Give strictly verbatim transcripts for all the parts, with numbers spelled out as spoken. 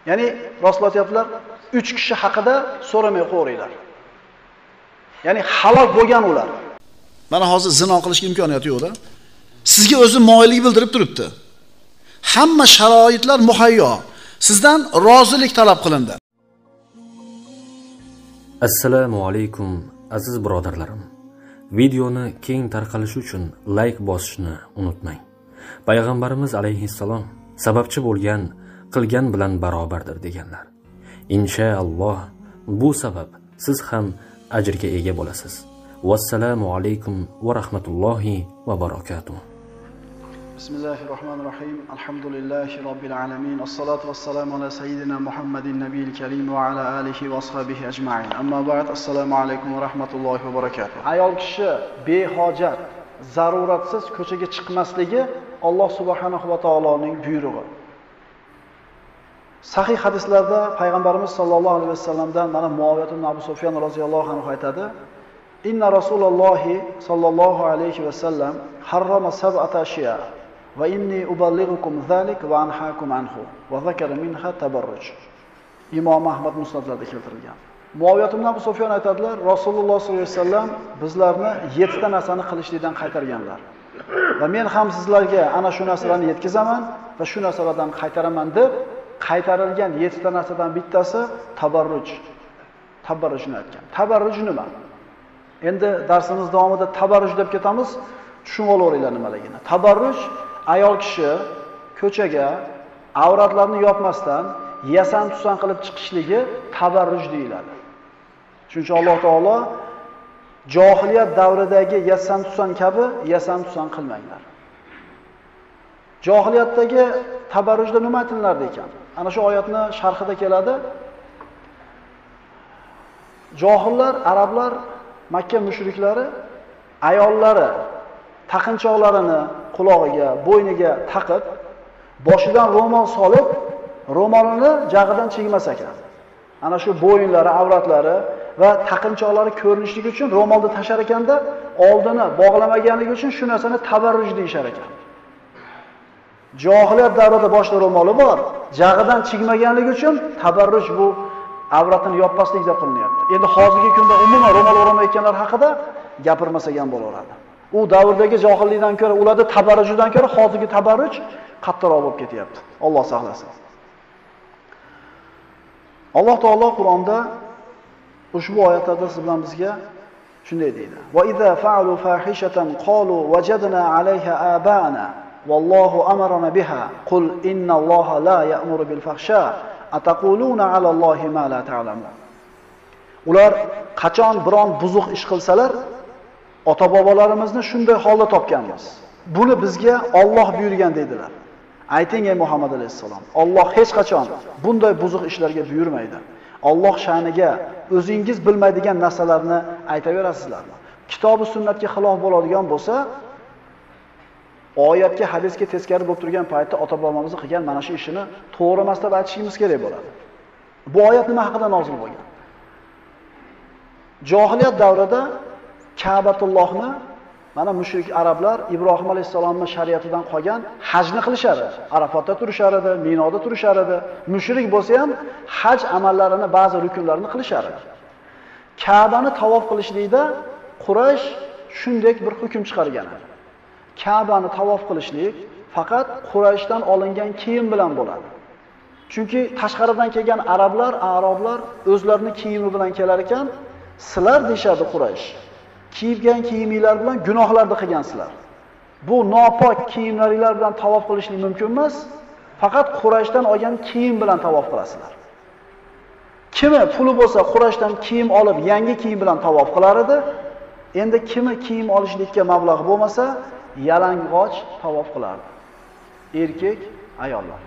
Ya'ni Rasululloh aytibdilar, uch kishi haqida so'ramay qo'yinglar. Ya'ni halok bo'lgan ular. Mana hozir zino qilishga imkoniyat yo'q-da. Sizga o'zi moyillik bildirib turibdi. Hamma sharoitlar muhayyo. Sizdan rozilik talab qilindi. Assalomu alaykum aziz birodarlarim. Videoni keng tarqalishi uchun like bosishni unutmang. Payg'ambarimiz alayhissalom sababchi bo'lgan qilgan bilan barobardir deganlar. Inshaalloh bu sabab siz ham ajrga ega bo'lasiz. Vassalamu alaykum va rahmatullohi va barakatuh. Bismillahirrahmanirrahim. Alhamdulillahi robbil alamin. Assalatu vassalamu ala sayyidina Muhammadin nabiyil karim va ala alihi va ashabihi ajma'in. Amma ba'd. Assalomu alaykum va rahmatullohi va barakatuh. Ayol kishi behojat, zaruratsiz ko'chaga chiqmasligi Alloh subhanahu va taoloning buyrug'i. Sahih hadislarda payg'ambarimiz sollallohu alayhi vasallamdan mana Muaviyat ibn Abu Sufyan roziyallohu anhu aytadi: "Inna Rasululloh sollallohu alayhi vasallam harrama sab'ata ashiya va inni uballighukum zalik va anhaakum anhu va zakara minha tabarruj." Imom Ahmad musnadlarida keltirilgan. Muaviyat ibn Abu Sufyan aytadilar, Rasululloh sollallohu alayhi vasallam bizlarni yetti ta narsani qilishlikdan qaytarganlar. Va men ham sizlarga ana shu narsalarni yetkazaman va shu narsalardan qaytaraman deb qaytarilgan yetti ta narsadan bittasi tabarruj. Tabarrujni aytgan. Tabarruj nima? Endi darsimiz davomida tabarruj deb ketamiz. Tushunib olaveringlar nimaligini. Tabarruj ayol kishi ko'chaga avratlarini yopmasdan yasan-tusan qilib chiqishligi tabarruj deyiladi. Chunki Alloh taolo johiliyat davridagi yasan-tusan kabi yasan-tusan qilmanglar. Johiliyatdagi tabarrujda nima aytilardi ekan? Ana shu oyatni sharhida keladi. Johillar, arablar, Makka mushriklari ayollari taqinchoqlarini qulog'iga, bo'yniga taqib, boshidan ro'mol solib, ro'molini jag'idan chigmas ekan. Ana shu bo'yinlari, avratlari va taqinchoqlari ko'rinishligi uchun ro'molni tashar ekanda, oldini bog'lamaganligi uchun shu narsani tabarruj deyshar ekan. Johiliyat davrida boshida ro'moli bor, jag'idan chigmaganligi uchun tabarruj bu avratini yopmaslik deb qilinyapti. Endi hozirgi kunda umuman ro'mol o'ramayotganlar haqida gapirmasak ham bo'laveradi. U davrdagi johillikdan ko'ra, ularda tabarrujdan ko'ra hozirgi tabarruj qattiqroq bo'lib ketyapti. Alloh saqlasin. Alloh taolo Qur'onda ushbu oyatlarda siz bilan bizga shunday deydi: "Va idza fa'alu fahishatan qalu wajadna 'alayha aba'ana wallohu amarna biha qul innalloha la ya'muru bil fahsha ataquluna 'ala Allohi ma la ta'lamun." Ular qachon biron buzuq ish qilsalar, ota-bobolarimizni shunday holda topganmiz. Buni bizga Alloh buyurgan dedilar. Ayting ey Muhammad alayhisalom, Alloh hech qachon bunday buzuq ishlarga buyurmaydi. Alloh sha'niga o'zingiz bilmaydigan narsalarni aytaverasizlarmi? Kitob va sunnatga xilof bo'ladigan bo'lsa, oyatga, hadisga teskari bo'lib turgan paytda ota-bobolarimiz qilgan mana shu ishini to'g'ri emas deb aytishimiz kerak bo'ladi. Bu oyat nima haqida nozil bo'lgan? Johiliyat davrida Ka'batullohni mana mushrik arablar Ibrohim alayhisalomning shariatidan qolgan hajni qilishar edi. Arafotda turishar edi, Minoda turishar edi. Mushrik bo'lsa ham haj amallarini, ba'zi rukunlarini qilishar edi. Ka'bani tavof qilishlikda Quraysh shunday bir hukm chiqargan edi. Ka'bani tavof qilishlik faqat Qurayshdan olingan kiyim bilan bo'ladi. Chunki tashqaridan kelgan arablar, arablar o'zlarining kiyimi bilan kelar ekan, sizlar deyshadi Quraysh. Kiygan kiyiminglar bilan gunohlarni qilgansizlar. Bu nopok kiyimlaringlar bilan tavof qilishlik mumkin emas. Faqat Qurayshdan olgan kiyim bilan tavof qilasizlar. Kimi puli bo'lsa Qurayshdan kiyim olib, yangi kiyim bilan tavof qilar edi. Endi kimi kiyim olishlikka mablag' bo'lmasa, yalang'och tavof qilardi. Erkak, ayollar.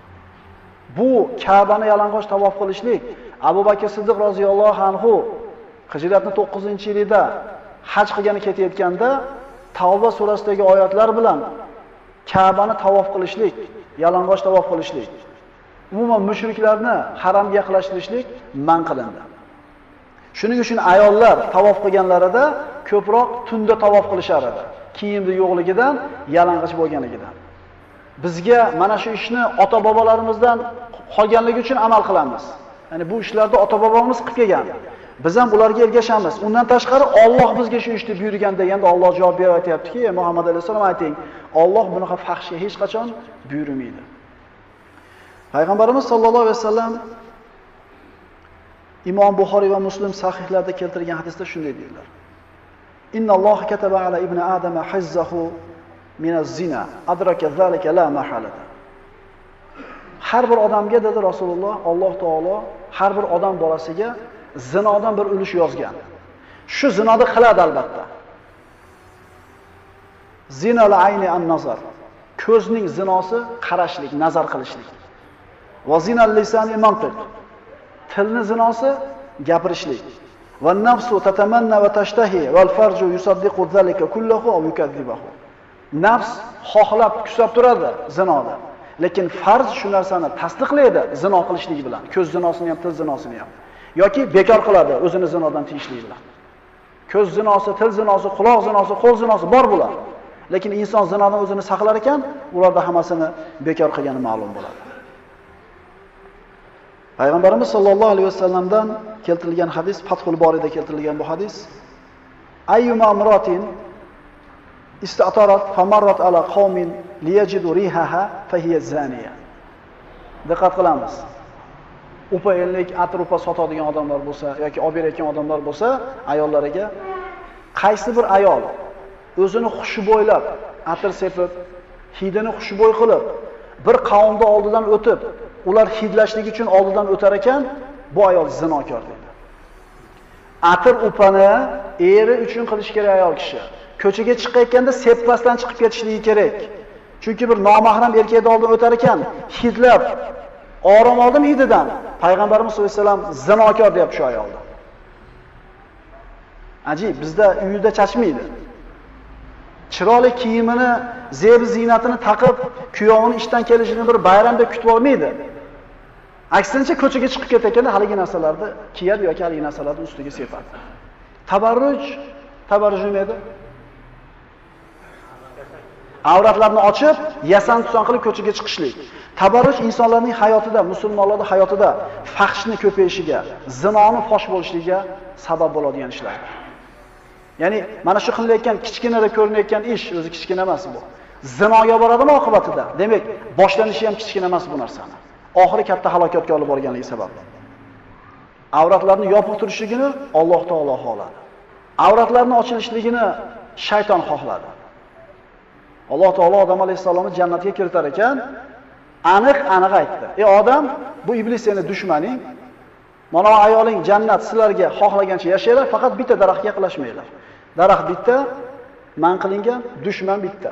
Bu Ka'bani yalang'och tavof qilishlik Abu Bakr Siddiq roziyallohu anhu Hijratning to'qqizinchi yilida haj qilgani ketayotganda Tavba surasidagi oyatlar bilan Ka'bani tavof qilishlik, yalang'och tavof qilishlik, umuman mushriklarni haramga yaqinlashtirishlik man qilindi. Shuning uchun ayollar tavof qilganlarida ko'proq tunda tavof qilishar edi. Kiyimni yo'qligidan, yalang'och bo'lganligidan. bizga mana shu ishni ota-bobolarimizdan qolganligi uchun amal qilamiz. Ya'ni bu ishlarda ota-bobomiz qilib kelgan. Biz ham ularga ergashamiz. Undan tashqari Alloh bizga shu ishni buyurgan deganda Alloh javob berib aytayaptiki, Muhammad alayhisalom ayting, Alloh bunaqa fahshga hech qachon buyurmaydi. Payg'ambarimiz sollallohu alayhi vasallam Imom Buxoriy va Muslim sahihlarida keltirgan hadisda shunday deydilar. Innalloh kataba ala ibn Adama hazzahu min az-zina adraka zalika la mahalata. Har bir odamga dedi Rasululloh, Alloh taolo har bir odam bolasiga zinodan bir ulush yozgan. Shu zinoni qiladi albatta. Zinal ayni an-nazar. Ko'zning zinosi qarashlik, nazar qilishlik. Va zinal lisani mantiq. Tilning zinosi gapirishlik. Va nafsu tatamanna va tashtahi val farju yusaddiqu zalika kullahu aw yukazzibahu. Nafs xohlab, kusab turadi zinoda. Lekin farz shu narsani tasdiqlaydi zino qilishligi bilan. Ko'z zinosini ham, til zinosini ham. Yoki bekor qiladi o'zini zinodan tiyishlik bilan. Ko'z zinosi, til zinosi, quloq zinosi, qo'l zinosi bor bular. Lekin inson zinodan o'zini saqlar ekan, ularda hammasini bekor qilgani ma'lum bo'ladi. Payg'ambarimiz sollallohu alayhi vasallamdan keltirilgan hadis, Fathul Borida keltirilgan bu hadis. Ayyuma imratin istatarat famarrat ala qaumin liyajidu rihaha fahiya zaniya. Diqqat qilamiz. Upa ellik atir upa sotadigan odamlar bo'lsa yoki olib berayotgan odamlar bo'lsa, ayollariga qaysi bir ayol o'zini xushbo'ylab, atir sepib, hidini xushbo'y qilib, bir qavmda oldidan o'tib, ular hidlashligi uchun oldidan o'tar ekan, bu ayol zinokor dedi. Atir upani eri uchun qilish kerak ayol kishi. Ko'chaga chiqayotganda sepmasdan chiqib ketishligi kerak. Chunki bir nomahram erkakning oldidan o'tar ekan, hidlab orom oldim hididan. Payg'ambarimiz sollallohu alayhi vasallam zinokor deb shu ayolni. Ajib, bizda uyida chachmaydi. Chiroyli kiyimini, zeb ziynatini taqib, kuyovini ishdan kelishini bir bayram deb kutib olmaydi. Aksincha ko'chaga chiqib ketayotganda haligi narsalarni kiyadi yoki haligi narsalarni ustiga sepadi. Tabarruj, tabarruj nima edi? Avratlarni ochib, yasan-tusan qilib ko'chaga chiqishlik. Tabarruj insonlarning hayotida, musulmonlarning hayotida fahshni ko'payishiga, zinoni fosh bo'lishligiga sabab bo'ladigan ishlar. Ya'ni mana shu qilayotgan kichkinada ko'rinayotgan ish o'zi kichkina emas bu. Zinoga boradimi oqibatida? Demak, boshlanishi ham kichkina emas bu narsani. Oxiri katta halokatga olib borganligi sababli. Avratlarni yopiq turishligini Alloh taolo xohladi. Avratlarni ochilishligini shayton xohladi. Alloh taolo Odam alayhisalomni jannatga kiritar ekan, aniq-aniq aytdi. "Ey odam, bu iblis seni dushmaning. Mana ayoling jannat sizlarga xohlagancha yashaylar, faqat bitta daraxtga yaqinlashmanglar. Daraxt bitta, man qilingan dushman bitta."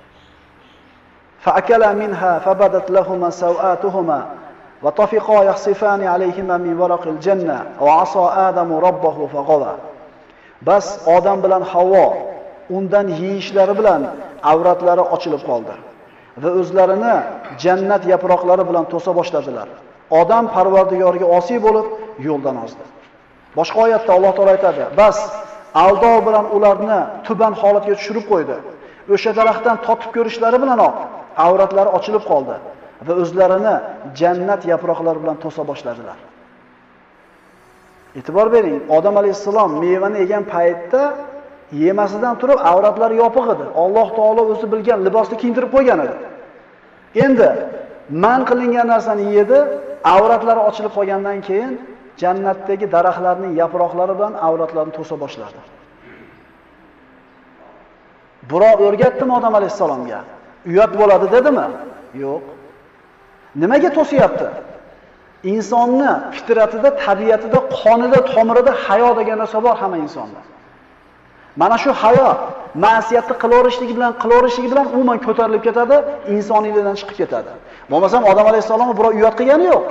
فأكلا منها فبدت لهما سوآتهما وطفقا يخصفان عليهما من ورق الجنة وعصى آدم ربه فغوى. Bas Odam bilan Havvo undan yeyishlari bilan avratlari ochilib qoldi va o'zlarini jannat yaproqlari bilan to'sa boshladilar. Odam Parvardigoriga osiy bo'lib yo'ldan ozdi. Boshqa oyatda Alloh taolo aytadi: "Bas aldov bilan ularni tuban holatga tushirib qo'ydi. O'sha daraxtdan totib ko'rishlari bilanoq avratlari ochilib qoldi va o'zlarini jannat yaproqlari bilan to'sa boshladilar." E'tibor bering, Odam alayhissalom mevani yegan paytda yemasidan turib avratlari yopiq edi. Alloh taolo o'zi bilgan libosni kiyintirib qo'ygan edi. Endi man qilingan narsani yedi, avratlari ochilib qolgandan keyin jannatdagi daraxtlarning yaproqlari bilan avratlarini to'sa boshladi. Birov o'rgatdimi Odam alayhissalomga? Uyat bo'ladi dedimi? Yo'q. Nimaga to'siyapti? Insonni fitratida, tabiatida, qonida, tomirida hayo degan narsa bor hamma insonda. Mana shu hayo ma'siyatni qilaverishligi bilan, qilaverishligi bilan umuman ko'tarilib ketadi, insoniylikdan chiqib ketadi. Bo'lmasam Odam alayhissalomga birov uyat qilgani yo'q.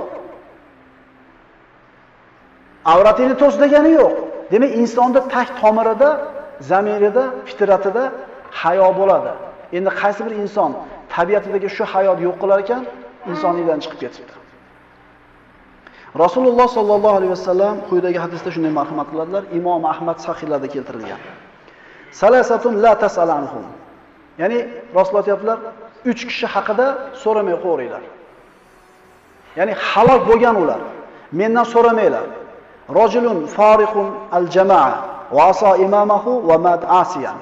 Avratini to's degani yo'q. Demak, insonda tak tomirida, zamirida, fitratida hayo bo'ladi. Endi qaysi bir inson tabiatidagi shu hayot yo'q qilar ekan, insoniylikdan chiqib ketibdi. Rasululloh sollallohu alayhi vasallam quyidagi hadisda shunday marhamat qiladilar. Imom Ahmad sahihlarida keltirilgan. Salasatun la tasalanhum. Ya'ni Rasululloh aytibdilar, uch kishi haqida so'ramay qo'yinglar. Ya'ni halok bo'lgan ular. Mendan so'ramanglar. Rajulun fariqun al-jamaa va asa imamahu va mat asiyan.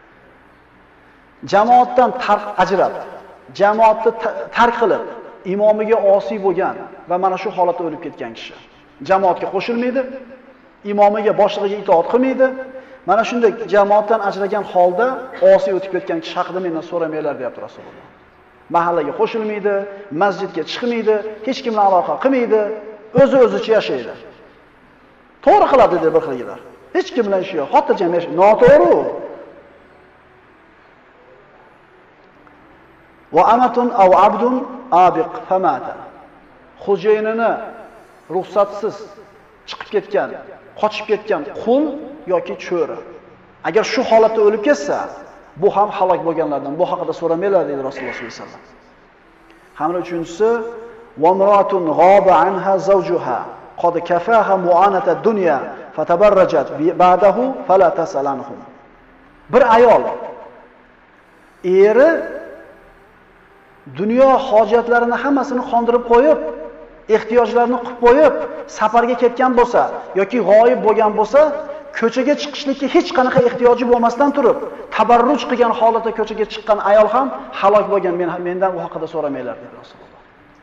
Jamoatdan tarq ajrab, jamoatni tark qilib, imomiga osiy bo'lgan va mana shu holatda o'lib ketgan kishi. Jamoatga qo'shilmaydi, imomiga, boshlig'iga itoat qilmaydi. Mana shunday jamoatdan ajragan holda osiy o'tib ketgan kishi haqida mendan so'ramanglar, deyapti Rasululloh. Mahallaga qo'shilmaydi, masjidga chiqmaydi, hech kim bilan aloqa qilmaydi, o'zi-o'zicha yashaydi. To'g'ri qiladi deb bir xilgilar. Hech kim bilan ishi yo'q, xotirjam yashaydi. Noto'g'ri. Va amatun aw abdun abiq famata. Xo'jayinini ruxsatsiz chiqib ketgan, qochib ketgan qul yoki cho'ri. Agar shu holatda o'lib ketsa, bu ham halok bo'lganlardan. Bu haqida so'ramanglar, deydi Rasululloh sollallohu alayhi vasallam. Hamda uchinchisi, va imratun g'aba anha zawjuha qad kafaha mu'anata dunya fatabarrajat ba'dahu fala tasalanhum. Bir ayol eri dunyo hojatlarini hammasini qondirib qo'yib, ehtiyojlarini qilib qo'yib, safarga ketgan bo'lsa yoki g'oyib bo'lgan bo'lsa, ko'chaga chiqishlikka hech qanaqa ehtiyoji bo'lmasdan turib, tabarruj qilgan holatda ko'chaga chiqqan ayol ham halok bo'lgan. Men mendan u haqida so'ramanglar, dedi Rasululloh.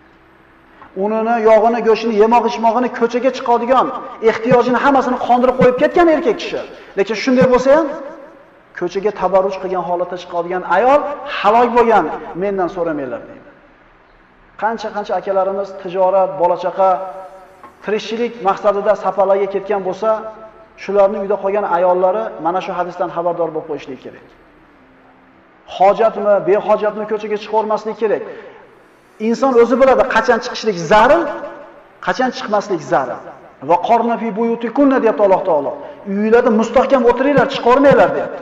Unini, yog'ini, go'shtini, yemoq ichmog'ini ko'chaga chiqadigan, ehtiyojini hammasini qondirib qo'yib ketgan erkak kishi. Lekin shunday bo'lsa ham ko'chaga tabarruj qilgan holatda chiqadigan ayol halok bo'lgan. Mendan so'ramanglar, deydi. Qancha-qancha akalarimiz tijorat, bola-chaqa, tirikchilik maqsadida safarlarga ketgan bo'lsa, shularning uyda qolgan ayollari mana shu hadisdan xabardor bo'lib qo'yishlik kerak. Hojatmi, behojatmi ko'chaga chiqarmaslik kerak. Inson o'zi biladi qachon chiqishlik zarur, qachon chiqmaslik zarur. Va qorna fi buyutikunna deyapti Alloh taolo. Uylarda mustahkam o'tiringlar, chiqarmanglar deyapti.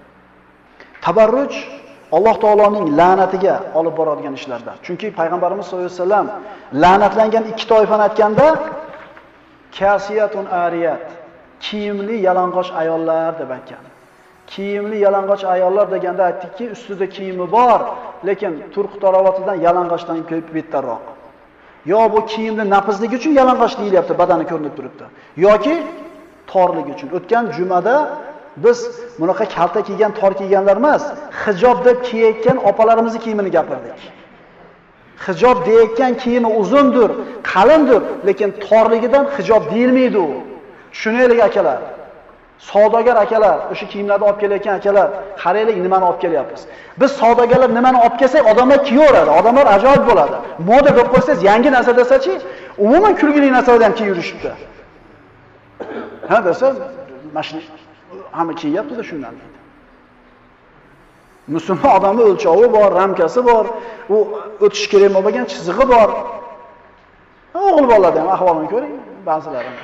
Tabarruj Alloh taoloning la'natiga olib boradigan ishlardan. Chunki payg'ambarimiz sollallohu alayhi vasallam la'natlangan ikki toifani aytganda, kasiyatun ariyat, kiyimli yalang'och ayollar deb aytgan. Kiyimli yalang'och ayollar deganda aytdikki, ustida kiyimi bor, lekin turq tarovatidan yalang'ochdan ko'p bettarroq. Yo bu kiyimni nafizligi uchun yalang'och deyilyapti, badani ko'rinib turibdi. Yoki torligi uchun. O'tgan jumada biz bunaqa kalta kiygan, tor kiyganlar emas, hijob deb kiyayotgan opalarimizni kiyimini gapirdik. Hijob deyotgan kiyimi uzundir, qalindir, lekin torligidan hijob deyilmaydi u. Tushunaylik akalar. Savdogar akalar, o'sha kiyimlarni olib kelayotgan akalar, qaraylik nimani olib kelyapmiz. Biz savdogarlar nimani olib kelsak, odamlar kiyaveradi, odamlar ajoyib bo'ladi. Moda deb qo'ysangiz, yangi narsa desa-chi, umuman kulgili narsalar ham kiyib yurishibdi. Ha desa, mashina hamma kiyyapti-da shundan deydi. Musulmon odamning o'lchovi bor, ramkasi bor, u o'tish kerak bo'lmagan chizig'i bor. O'g'il bolalarda ham ahvolini ko'ring, ba'zilarini.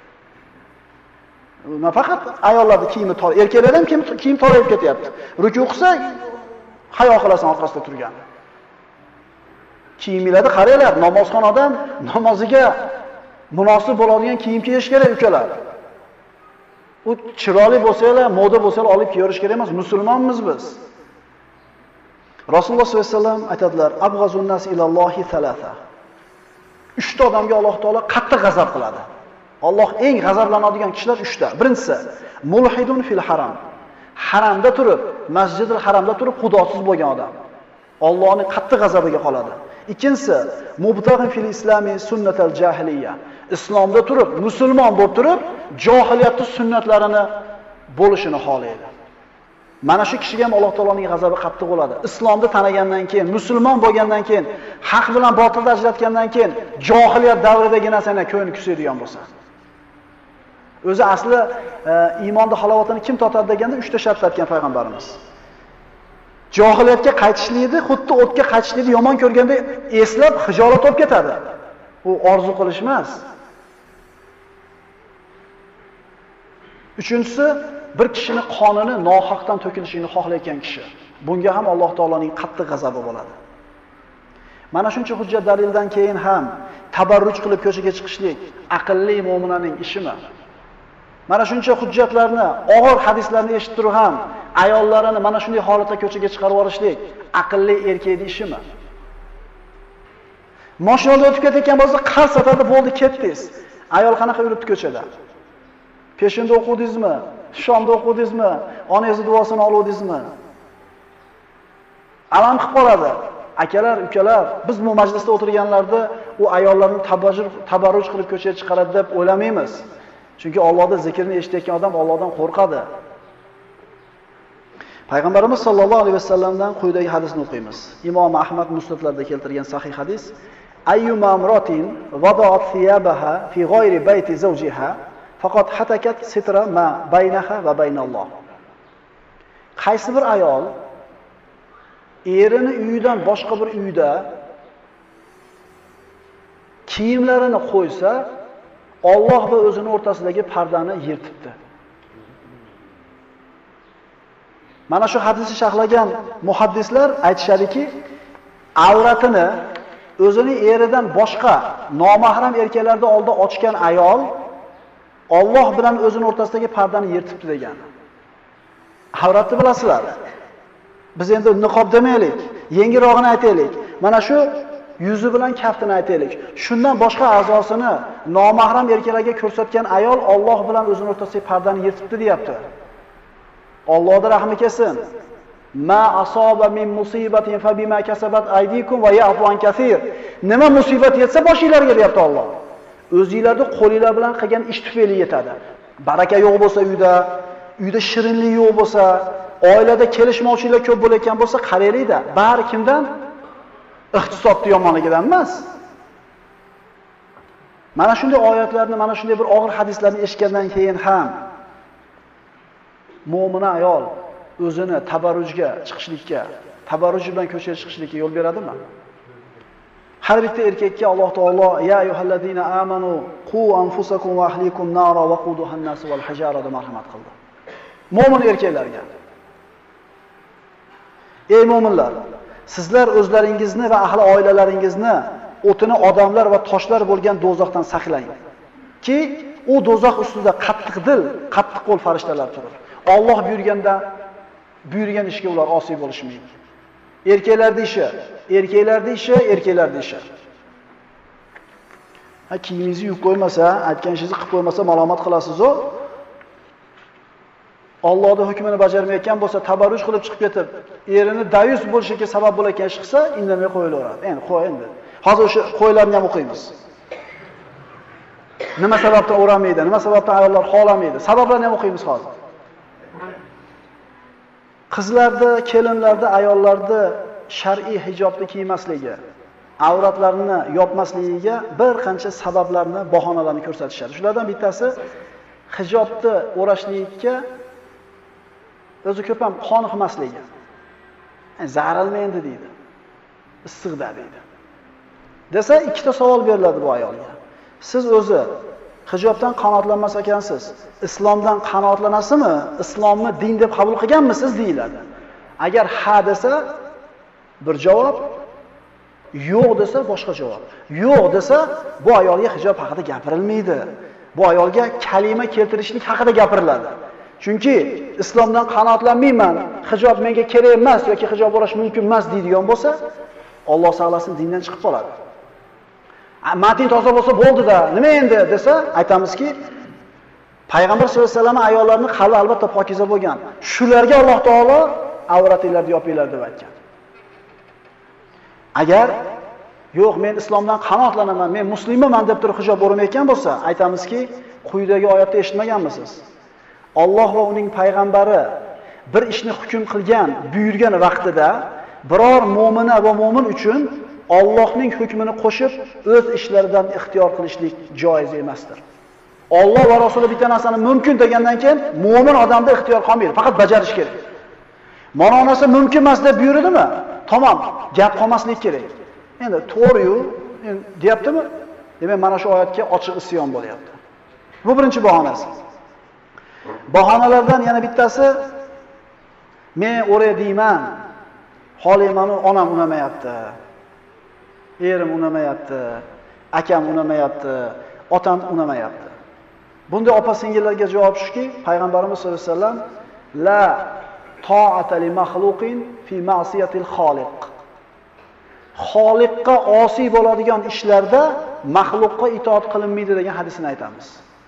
Nafaqat ayollarning kiyimi tor, erkaklar ham kiyim kiyim torayib ketyapti. Ruku qilsa, hayo qilasan orqasida turgan. Kiyimlarni qaranglar, namozxon odam namoziga munosib bo'ladigan kiyim kiyish kerak ukalar. U chiroyli bo'lsa-la, moda bo'lsa-la olib kiyirish kerak emas, musulmonmiz biz. Rasululloh sollallohu alayhi vasallam aytadilar: "Abghazun nas ilallohi thalatha." Uchta odamga Alloh taolo qattiq g'azab qiladi. Alloh eng g'azablanadigan kishilar uchta. Birinchisi, mulhidun fil haram. Haramda turib, Masjidil Haramda turib xudosiz bo'lgan odam. Allohning qattiq g'azabiga qoladi. Ikkinchisi, mubtag'in fil islami sunnatal jahiliya. Islomda turib, musulmon bo'lib turib, johiliyatning sunnatlarini bo'lishini xohlaydi. Mana shu kishiga ham Alloh taoloning g'azabi qattiq bo'ladi. Islomni tanigandan keyin, musulmon bo'lgandan keyin, haq bilan botilni ajratgandan keyin, johiliyat davridagi narsani ko'ngli kusaydigan bo'lsa. O'zi asli e, iymonning halovatini kim totadi deganda uchta shart aytgan payg'ambarimiz. Johiliyatga qaytishlikni, xuddi o'tga qaytishlikni yomon ko'rganda eslab hijolat olib ketadi. U orzu qilish emas. Uchinchisi, bir kishining qonini nohaqdan to'kilishini xohlayotgan kishi. Bunga ham Alloh taoloning qattiq g'azabi bo'ladi. Mana shuncha hujjat dalildan keyin ham tabarruj qilib ko'chaga chiqishlik aqlli mo'minaning ishimi? Mana shuncha hujjatlarni, og'ir hadislarni eshitib turib ham ayollarini mana shunday holatda ko'chaga chiqarib yuborishlik aqlli erkakning ishimi? Mashinada o'tib ketayotgan bo'lsa, qars etadi, bo'ldi, ketdingiz. Ayol qanaqa yuribdi ko'chada? Peshinda o'qudingizmi? Shomda o'qudingizmi? Onangiz duosini oluvdingizmi? Alam qilib qoladi. Akalar, ukalar, biz bu majlisda o'tirganlarda u ayollarni tabarruj tabarruj qilib ko'chaga chiqaradi deb o'ylamaymiz. Chunki Allohning zikrini eshitayotgan odam Allohdan qo'rqadi. Payg'ambarimiz sollallohu alayhi vasallamdan quyidagi hadisni o'qiymiz. Imom Ahmad Musnadlarda keltirgan sahih hadis: Ayyuma imratin wada'at thiyabaha fi ghayri bayti zawjiha faqat hatakat sitra ma baynaha va baynalloh. Qaysi bir ayol erini uyidan boshqa bir uyda kiyimlarini qo'ysa, Alloh va o'zining o'rtasidagi pardani yirtibdi. Mana shu hadisni sharhlagan muhaddislar aytishadiki, avratini o'zining eridan boshqa nomahram erkaklarda oldida ochgan ayol Alloh bilan o'zining o'rtasidagi pardani yirtibdi degan. Avratni bilasizlar. Biz endi niqob demaylik, yengilrog'ini aytaylik. Mana shu yuzi bilan kaftini aytaylik. Shundan boshqa a'zosini nomahram erkaklarga ko'rsatgan ayol Alloh bilan o'zining o'rtasidagi pardani yirtibdi deyapti. Allohning rahmi kelsin. Ma asoba min musibatin fa bima kasabat aydikum va ya'fu an kaseer. Nima musibat yetsa boshingizlarga deyapti Alloh. O'zingizlarning qo'lingizlar bilan qilgan ish tufayli yetadi. Baraka yo'q bo'lsa uyda, uyda shirinlik yo'q bo'lsa, oilada kelishmovchilik ko'p bo'layotgan bo'lsa, qaraylik-da, bari kimdan? Iqtisodni yomonligidan emas. Mana shunday oyatlarni, mana shunday bir og'ir hadislarni eshitgandan keyin ham mo'mina ayol o'zini tabarrujga chiqishlikka, tabarruj bilan ko'chaga chiqishlikka yo'l beradimi? Har bitta erkakka Alloh taolo ya ayyuhallazina amanu qu anfusakum va ahlikum nara wa quduha an-nas wal hajara deb marhamat qildi. Mo'min erkaklarga: Ey mo'minlar, sizlar o'zlaringizni va ahli oilalaringizni o'tini odamlar va toshlar bo'lgan do'zaxdan saqlang. Ki u do'zax ustida qattiq dil, qattiq qo'l farishtalar turur. Alloh buyurganda buyurgan ishga ular osiy bo'lishmaydi. Erkaklarning ishi, erkaklarning ishi, erkaklarning ishi. Ha, kiyimingizni yuvib qo'ymasa, aytgan ishingizni qilib qo'ymasa malomat qilasiz-ku. Allohning hukmini bajarmayotgan bo'lsa, tabarruj qilib chiqib ketib, erini dayus bo'lishiga sabab bo'layotgan ish qilsa, indamay qo'yilaveradi. Endi qo'y endi. Hozir o'sha qo'ylarni ham o'qiymiz. Nima sababdan o'ramaydi, nima sababdan ayollar xohlamaydi? Sabablarni ham o'qiymiz hozir. Qizlarda, kelinlarda, ayollarda shar'iy hijobni kiymasligi, avratlarini yopmasligiga bir qancha sabablarni, bahonalarni ko'rsatishadi. Shulardan bittasi hijobni o'rashlikka o'zi ko'p ham qoniqmasligi. Yani zararlanmaydi deydi. Issiqda deydi. Desa ikkita savol beriladi bu ayolga. Siz o'zi hijobdan qanoatlanmas ekansiz, islomdan qanoatlanasizmi? Islomni din deb qabul qilganmisiz deyiladi. Agar ha desa bir javob, yo'q desa boshqa javob. Yo'q desa bu ayolga hijob haqida gapirilmaydi. Bu ayolga kalima keltirishlik haqida gapiriladi. Chunki islomdan qanoatlanmayman, hijob menga kerak emas yoki hijob bo'lish mumkin emas deydigan bo'lsa, Alloh saqlasin dindan chiqib qoladi. Matin toza bo'lsa bo'ldi-da, nima endi desa, aytamizki, Payg'ambar sollallohu alayhi vasallam ayollarning qalbi albatta pokiza bo'lgan. Shularga Alloh taolo avratinglarni yopinglar deb aytgan. Agar yo'q, men islomdan qanoatlanaman, men muslimaman deb turib hijob o'rmayotgan bo'lsa, aytamizki, quyidagi oyatda eshitmaganmisiz? Alloh va uning payg'ambari bir ishni hukm qilgan, buyurgan vaqtida biror mu'mina va mu'min uchun Allohning hukmini qo'shib o'z ishlaridan ixtiyor qilishlik joiz emasdir. Alloh va Rasuli bitta narsani mumkin degandan keyin mu'min odamda ixtiyor qolmaydi, faqat bajarish kerak. Mana onasi mumkin emas deb buyurdimi? Tamom, gap qolmaslik kerak. Endi to'g'ri-yu, deyaptimi? Demak, mana shu oyatga ochiq isyon bo'lyapti. Bu birinchi bahonasi. Bahonalardan yana bittasi, men o'ray deyman, holiman, onam unamayapti. Erim unamayapti, akam unamayapti, otam unamayapti. Bunday opa-singillarga javob shuki, Payg'ambarimiz sollallohu alayhi vasallam la ta'ata li makhluqin fi ma'siyatil xoliq. Xoliqqa osiy bo'ladigan ishlarda maxluqqa itoat qilinmaydi degan hadisni aytamiz.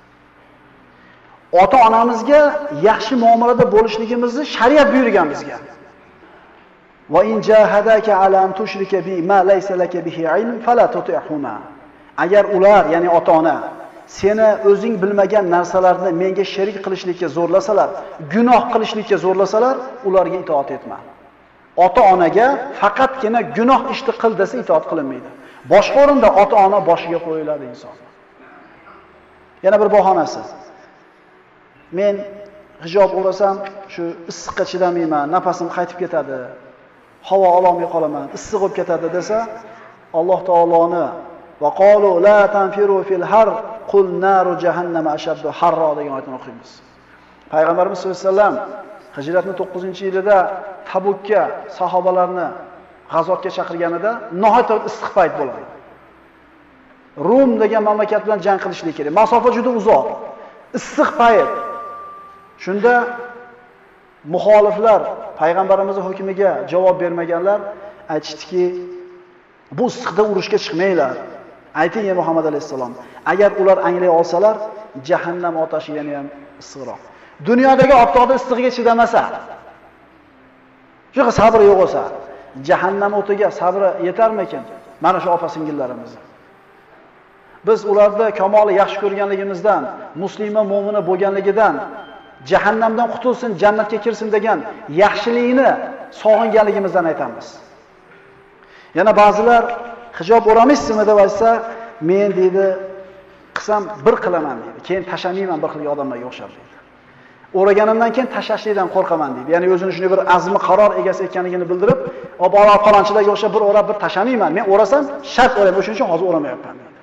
Ota-onamizga yaxshi muomalada bo'lishligimizni shariat buyurgan bizga. Va in jahadaka ala an tushrika bi ma laysa laka bihi ilm fala tuti'huma. Agar ular, ya'ni ota-ona seni o'zing bilmagan narsalarni menga sherik qilishlikka zo'rlasalar, gunoh qilishlikka zo'rlasalar, ularga itoat etma. Ota-onaga faqatgina gunoh ishni qil desa itoat qilinmaydi. Boshqa o'rinda ota-ona boshiga qo'yiladi inson. Yana bir bahonasi. Men hijob o'rasam, shu issiqqa chidamayman, nafasim qaytib ketadi, havo ololmay qolaman, issiq bo'lib ketadi desa, Alloh taoloni va qalu la tanfiru fil har qul naru jahannama ashaddu harra degan oyatni o'qiymiz. Payg'ambarimiz sollallohu alayhi vasallam Hijratning to'qqizinchi yilida Tabukka sahobalarni g'azotga chaqirganida nihoyatda issiq payt bo'ladi. Rum degan mamlakat bilan jang qilishlik kerak. Masofa juda uzoq. Issiq payt. Shunda muxoliflar payg'ambarimizning hukmiga javob bermaganlar aytishdiki, bu issiqda urushga chiqmanglar. Ayting ey Muhammad alayhisalom, agar ular anglay olsalar, jahannam otashi yana ham issiqroq. Dunyodagi optoqda issig'iga chidamasa, shunaqa sabr yo'q bo'lsa, jahannam o'tiga sabri yetarmikin? Mana shu opa-singillarimiz. Biz ularda kamoli yaxshi ko'rganligimizdan, musulmon mo'mina bo'lganligidan, jahannamdan qutulsin, jannatga kirsin degan yaxshilikni sog'inganligimizdan aytamiz. Yana ba'zilar hijob o'ramaysizmi deb aytsa, men deydi, qilsam bir qilaman deydi. Keyin tashamayman bir xil odamlarga o'xshab deydi. O'raganimdan keyin tashashlikdan qo'rqaman deydi. Ya'ni o'zini shunday bir azmi qaror egasi ekanligini bildirib, "Obora qalonchilarga o'xshab bir o'rab bir tashamayman. Men o'rasam shart o'rayman, o'shuning uchun hozir o'ramayapman" deydi.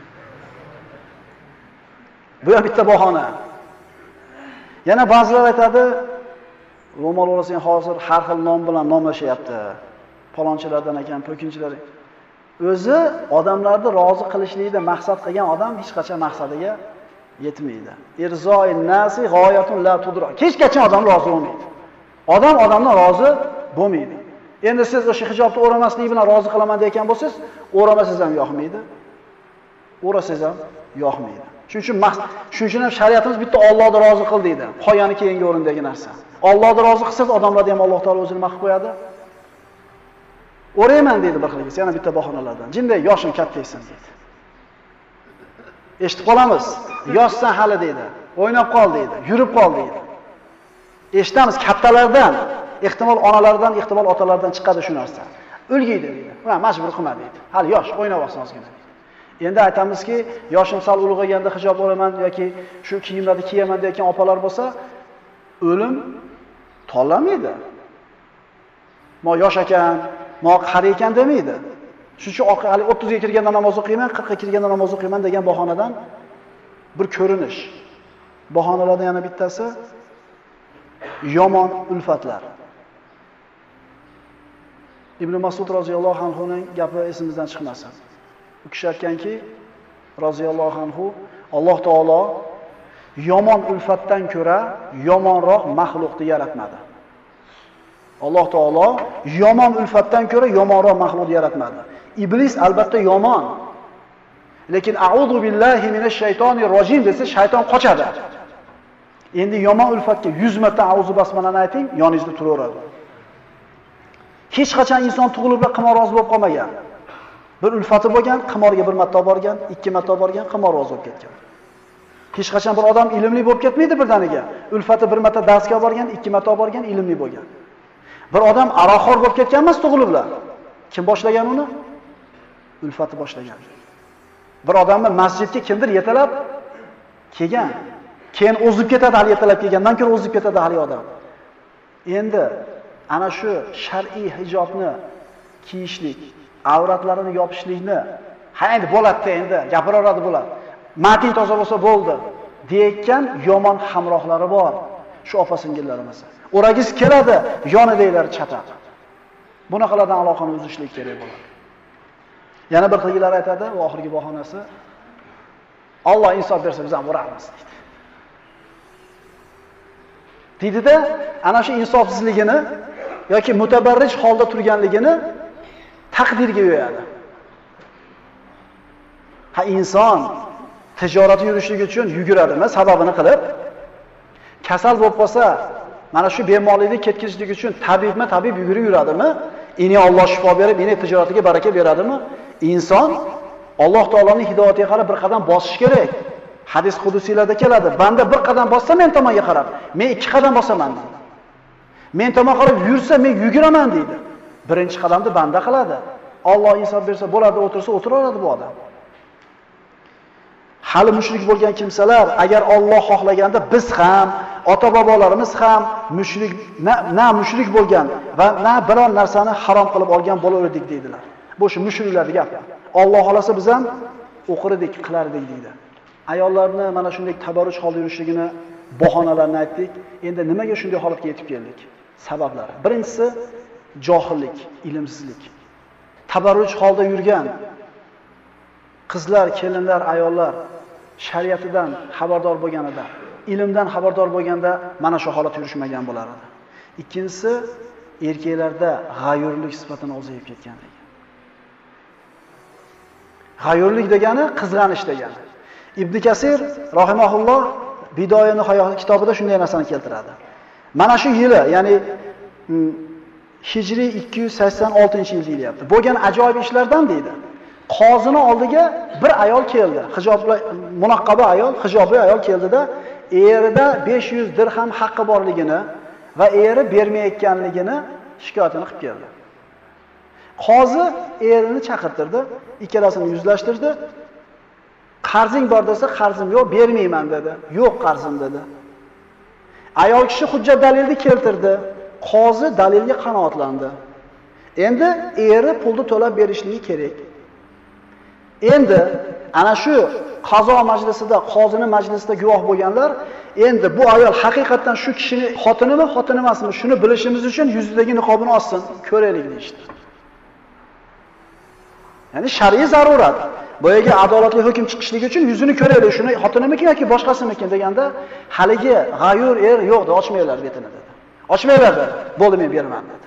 Bu ham bitta bahona. Yana ba'zilar aytadi, ro'mol o'rasang hozir har xil nom bilan nomlashyapti. Palonchilardan ekan, po'kinchilar. O'zi odamlarni rozi qilishlikda maqsad qilgan odam hech qachon maqsadiga yetmaydi. Irzo'in nasi g'oyatun la tudra. Hech qachon odam rozi bo'lmaydi. Odam odamdan rozi bo'lmaydi. Endi siz o'sha hijobni o'ramaslik bilan rozi qilaman degan bo'lsangiz, o'ramasangiz ham yoqmaydi. O'rasangiz ham yoqmaydi. Shuning uchun shuning uchun ham shariatimiz bitta Allohni rozi qil deydi. Qolgani keyingi o'rindagi narsa. Allohni rozi qilsangiz, odamlarni ham Alloh taolo o'zini mahv qo'yadi. O'rayman deydi bir xilgisi, yana bitta bahonalardan. Jinday yoshim kattaysan deydi. Eshitib qolamiz. Yoshsan hali deydi. O'ynab qol deydi. Yurib qol deydi. Eshitamiz kattalardan, ehtimol onalardan, ehtimol otalardan chiqadi shu narsa. O'lgiydi deydi. Va majbur qilma deydi. Hali yosh, o'ynab olsin ozgina. Endi aytamizki, yoshim sal ulg'ayganda hijob olaman yoki shu kiyimlarni kiyaman degan opalar bo'lsa, o'lim tanlamaydi. Mo yosh ekan, mo qari ekan demaydi. Shuning uchun hali o'ttizga kirganda namoz o'qiyman, qirqqa kirganda namoz o'qiyman degan bahonadan bir ko'rinish. Bahonalardan yana bittasi yomon ulfatlar. Ibn Mas'ud roziyallohu anhu ning gapi esimizdan chiqmasin. U kishi aytganki, roziyallohu anhu, Alloh taolo yomon ulfatdan ko'ra yomonroq maxluqni yaratmadi. Alloh taolo yomon ulfatdan ko'ra yomonroq maxluqni yaratmadi. Iblis albatta yomon. Lekin a'udhu billahi minash shaytonir rojim desa shayton qochadi. Endi yomon ulfatga yuz marta a'udhu basmalani ayting, yoningizda turaveradi. Hech qachon inson tug'ilib qimorvoz bo'lib qolmagan. Bir ulfati bo'lgan, qimorga bir marta borgan, ikki marta borgan, qimorvoz bo'lib ketgan. Hech qachon bir odam ilmli bo'lib ketmaydi birdaniga. Ulfati bir marta darsga borgan, ikki marta borgan, ilmli bo'lgan. Bir odam aroqxo'r bo'lib ketgan emas tug'iliblar. Kim boshlagan uni? Ulfati boshlagan. Bir odamni masjidga kimdir yetalab kelgan. Keyin o'zib ketadi, hali yetalab kelgandan keyin o'zib ketadi hali odam. Endi ana shu shar'iy hijobni kiyishlik, avratlarini yopishlikni, ha endi bo'ladi endi, gapiraveradi bular. Mating toza bo'lsa bo'ldi, deyotgan yomon hamrohlari bor. Shu opa-singillarimiz. O'ragiz keladi, yonidagilari chatadi. Bunaqalardan aloqani uzishlik kerak bo'ladi. Yana bir xillar aytadi, va oxirgi bahonasi Alloh insof bersa biz ham uramiz deydi. Deydida, ana shu insofsizligini yoki mutabarrij holda turganligini taqdirga yo'yadi. Ha inson tijorat yurishligi uchun yuguradimi, sababini qilib, kasal bo'lib qolsa, mana shu bemorlikni ketkizishlik uchun tabibmi, tabib yugurib yuradimi? Ini Alloh shifo berib, ini tijoratiga baraka beradimi? Inson Alloh taoloning hidoyatiga qarab bir qadam bosish kerak. Hadis qudusiylarda keladi. Banda bir qadam bossa men tomonga qarab, men ikki qadam bosaman deydi. Men tomon qarab yursa men yuguraman deydi. Birinchi qadamni banda qiladi. Alloh insof bersa bo'ladi, o'tirsa o'tiraveradi bu odam. Hali mushrik bo'lgan kimsalar agar Alloh xohlaganda biz ham, ota-bobolarimiz ham mushrik na, na mushrik bo'lgan va na biron narsani harom qilib olgan bo'lardik deydilar. Bu shu mushriklarning gapi. Alloh xolasa biz ham o'qirdik, qilardik deydi. Ayollarni mana shunday tabarruj holda yurishligini bahonalarini aytdik. Endi nimaga shunday holatga yetib keldik? Sabablari. Birinchisi johillik, ilmsizlik. Tabarruj holda yurgan qizlar, kelinlar, ayollar shariatidan xabardor bo'lganida, ilmdan xabardor bo'lganda mana shu holat yurishmagan bo'lar edi. Ikkinchisi erkaklarda g'ayurlik sifatini o'zayib ketganligi. G'ayurlik degani qizg'anish degani. Ibn Kasir rahimahulloh Bidoya nihoya kitobida shunday narsani keltiradi. Mana shu yili, ya'ni Hijriy ikki yuz sakson oltinchi yil deyilyapti. Bo'lgan ajoyib ishlardan deydi. Qozini oldiga bir ayol keldi. Hijobli munaqqaba ayol, hijobli ayol keldida, erida besh yuz dirham haqqi borligini va eri bermayotganligini shikoyatini qilib keldi. Qozi erini chaqirtirdi, ikkalasini yuzlashtirdi. Qarzing bor desa, qarzim yo'q, bermayman dedi. Yo'q qarzim dedi. Ayol kishi hujjat dalilni keltirdi. Qozi dalilga qanoatlandi. Endi eri pulni to'lab berishligi kerak. Endi ana shu qazo majlisida, qozining majlisida guvoh bo'lganlar, endi bu ayol haqiqatan shu kishining xotinimi, xotin emasmi, shuni bilishimiz uchun yuzidagi niqobini olsin, ko'raylik deydi. Ya'ni shar'iy zarurat. Boyaga adolatli hukm chiqishligi uchun yuzini ko'raylik, shuni xotinimikin yoki boshqasimikin deganda, haligi g'ayur er yo'q, ochmaylar betini dedi. Ochmaylar dedi. Bo'ldi, men beraman dedi.